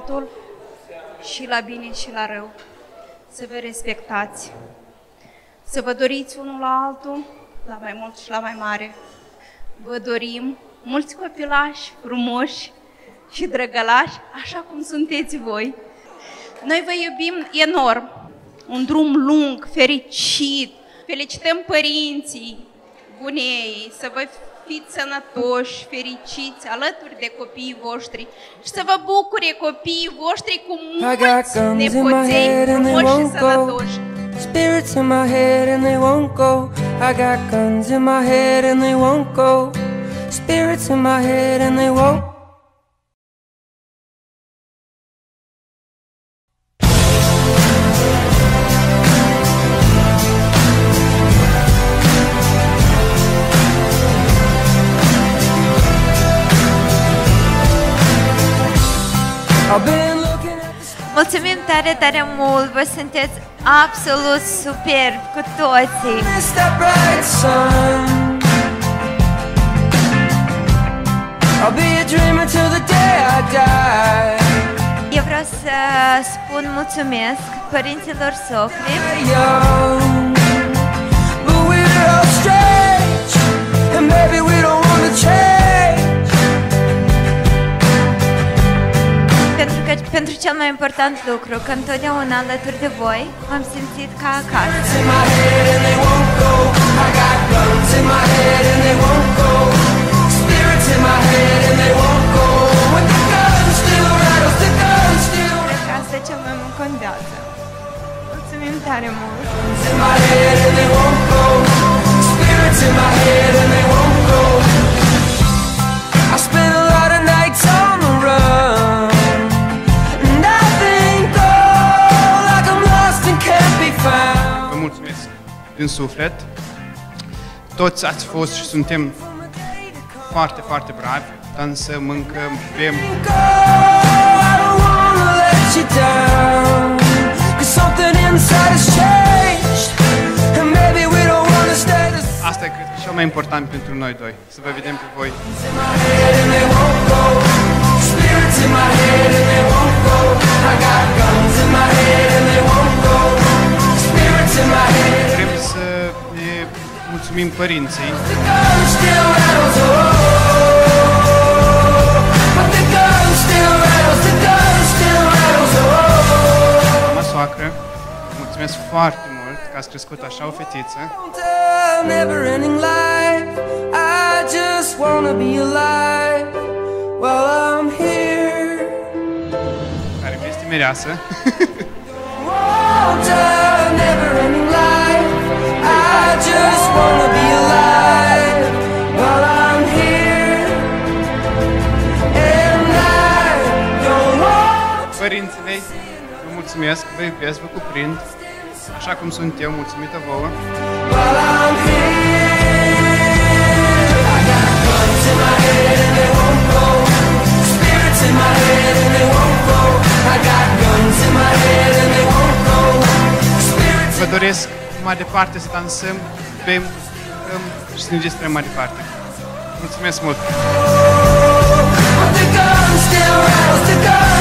totul, și la bine și la rău. Să vă respectați, să vă doriți unul la altul, la mai mult și la mai mare. Vă dorim mulți copilași frumoși și drăgălași, așa cum sunteți voi. Noi vă iubim enorm. Un drum lung, fericit. Felicităm părinții bunei, să vă fiți sănătoși, fericiți, alături de copiii voștri și să vă bucure copiii voștri cu mulți nepoței frumoși și sănătoși. Spirits in my head and they won't go. I got guns in my head and they won't go. Spirits in my head and they won't. Mulțumim tare, tare mult! Vă sunteți absolut superbi cu toții! Eu vreau să spun mulțumesc părinților socri. Pentru cel mai important lucru, că întotdeauna alături de voi m-am simțit ca acasă. Cred că asta cel mai mult contează. Mulțumim tare mult! Vă mulțumesc din suflet. Toți ați fost și suntem foarte, foarte bravi. Dansăm, mâncăm, bem. Asta e, cred că, cel mai important pentru noi doi. Să vă vedem pe voi. Vrem să ne mulțumim părinții. Mama soacră, mulțumesc foarte mult că ați crescut așa o fetiță. Care este mireasă. Părinții mei, vă mulțumesc, vă iubesc, vă cuprind, așa cum sunt eu, mulțumită vouă. Vă doresc mai departe să dansăm, bem, cântăm și să ne distrăm mai departe. Mulțumesc mult!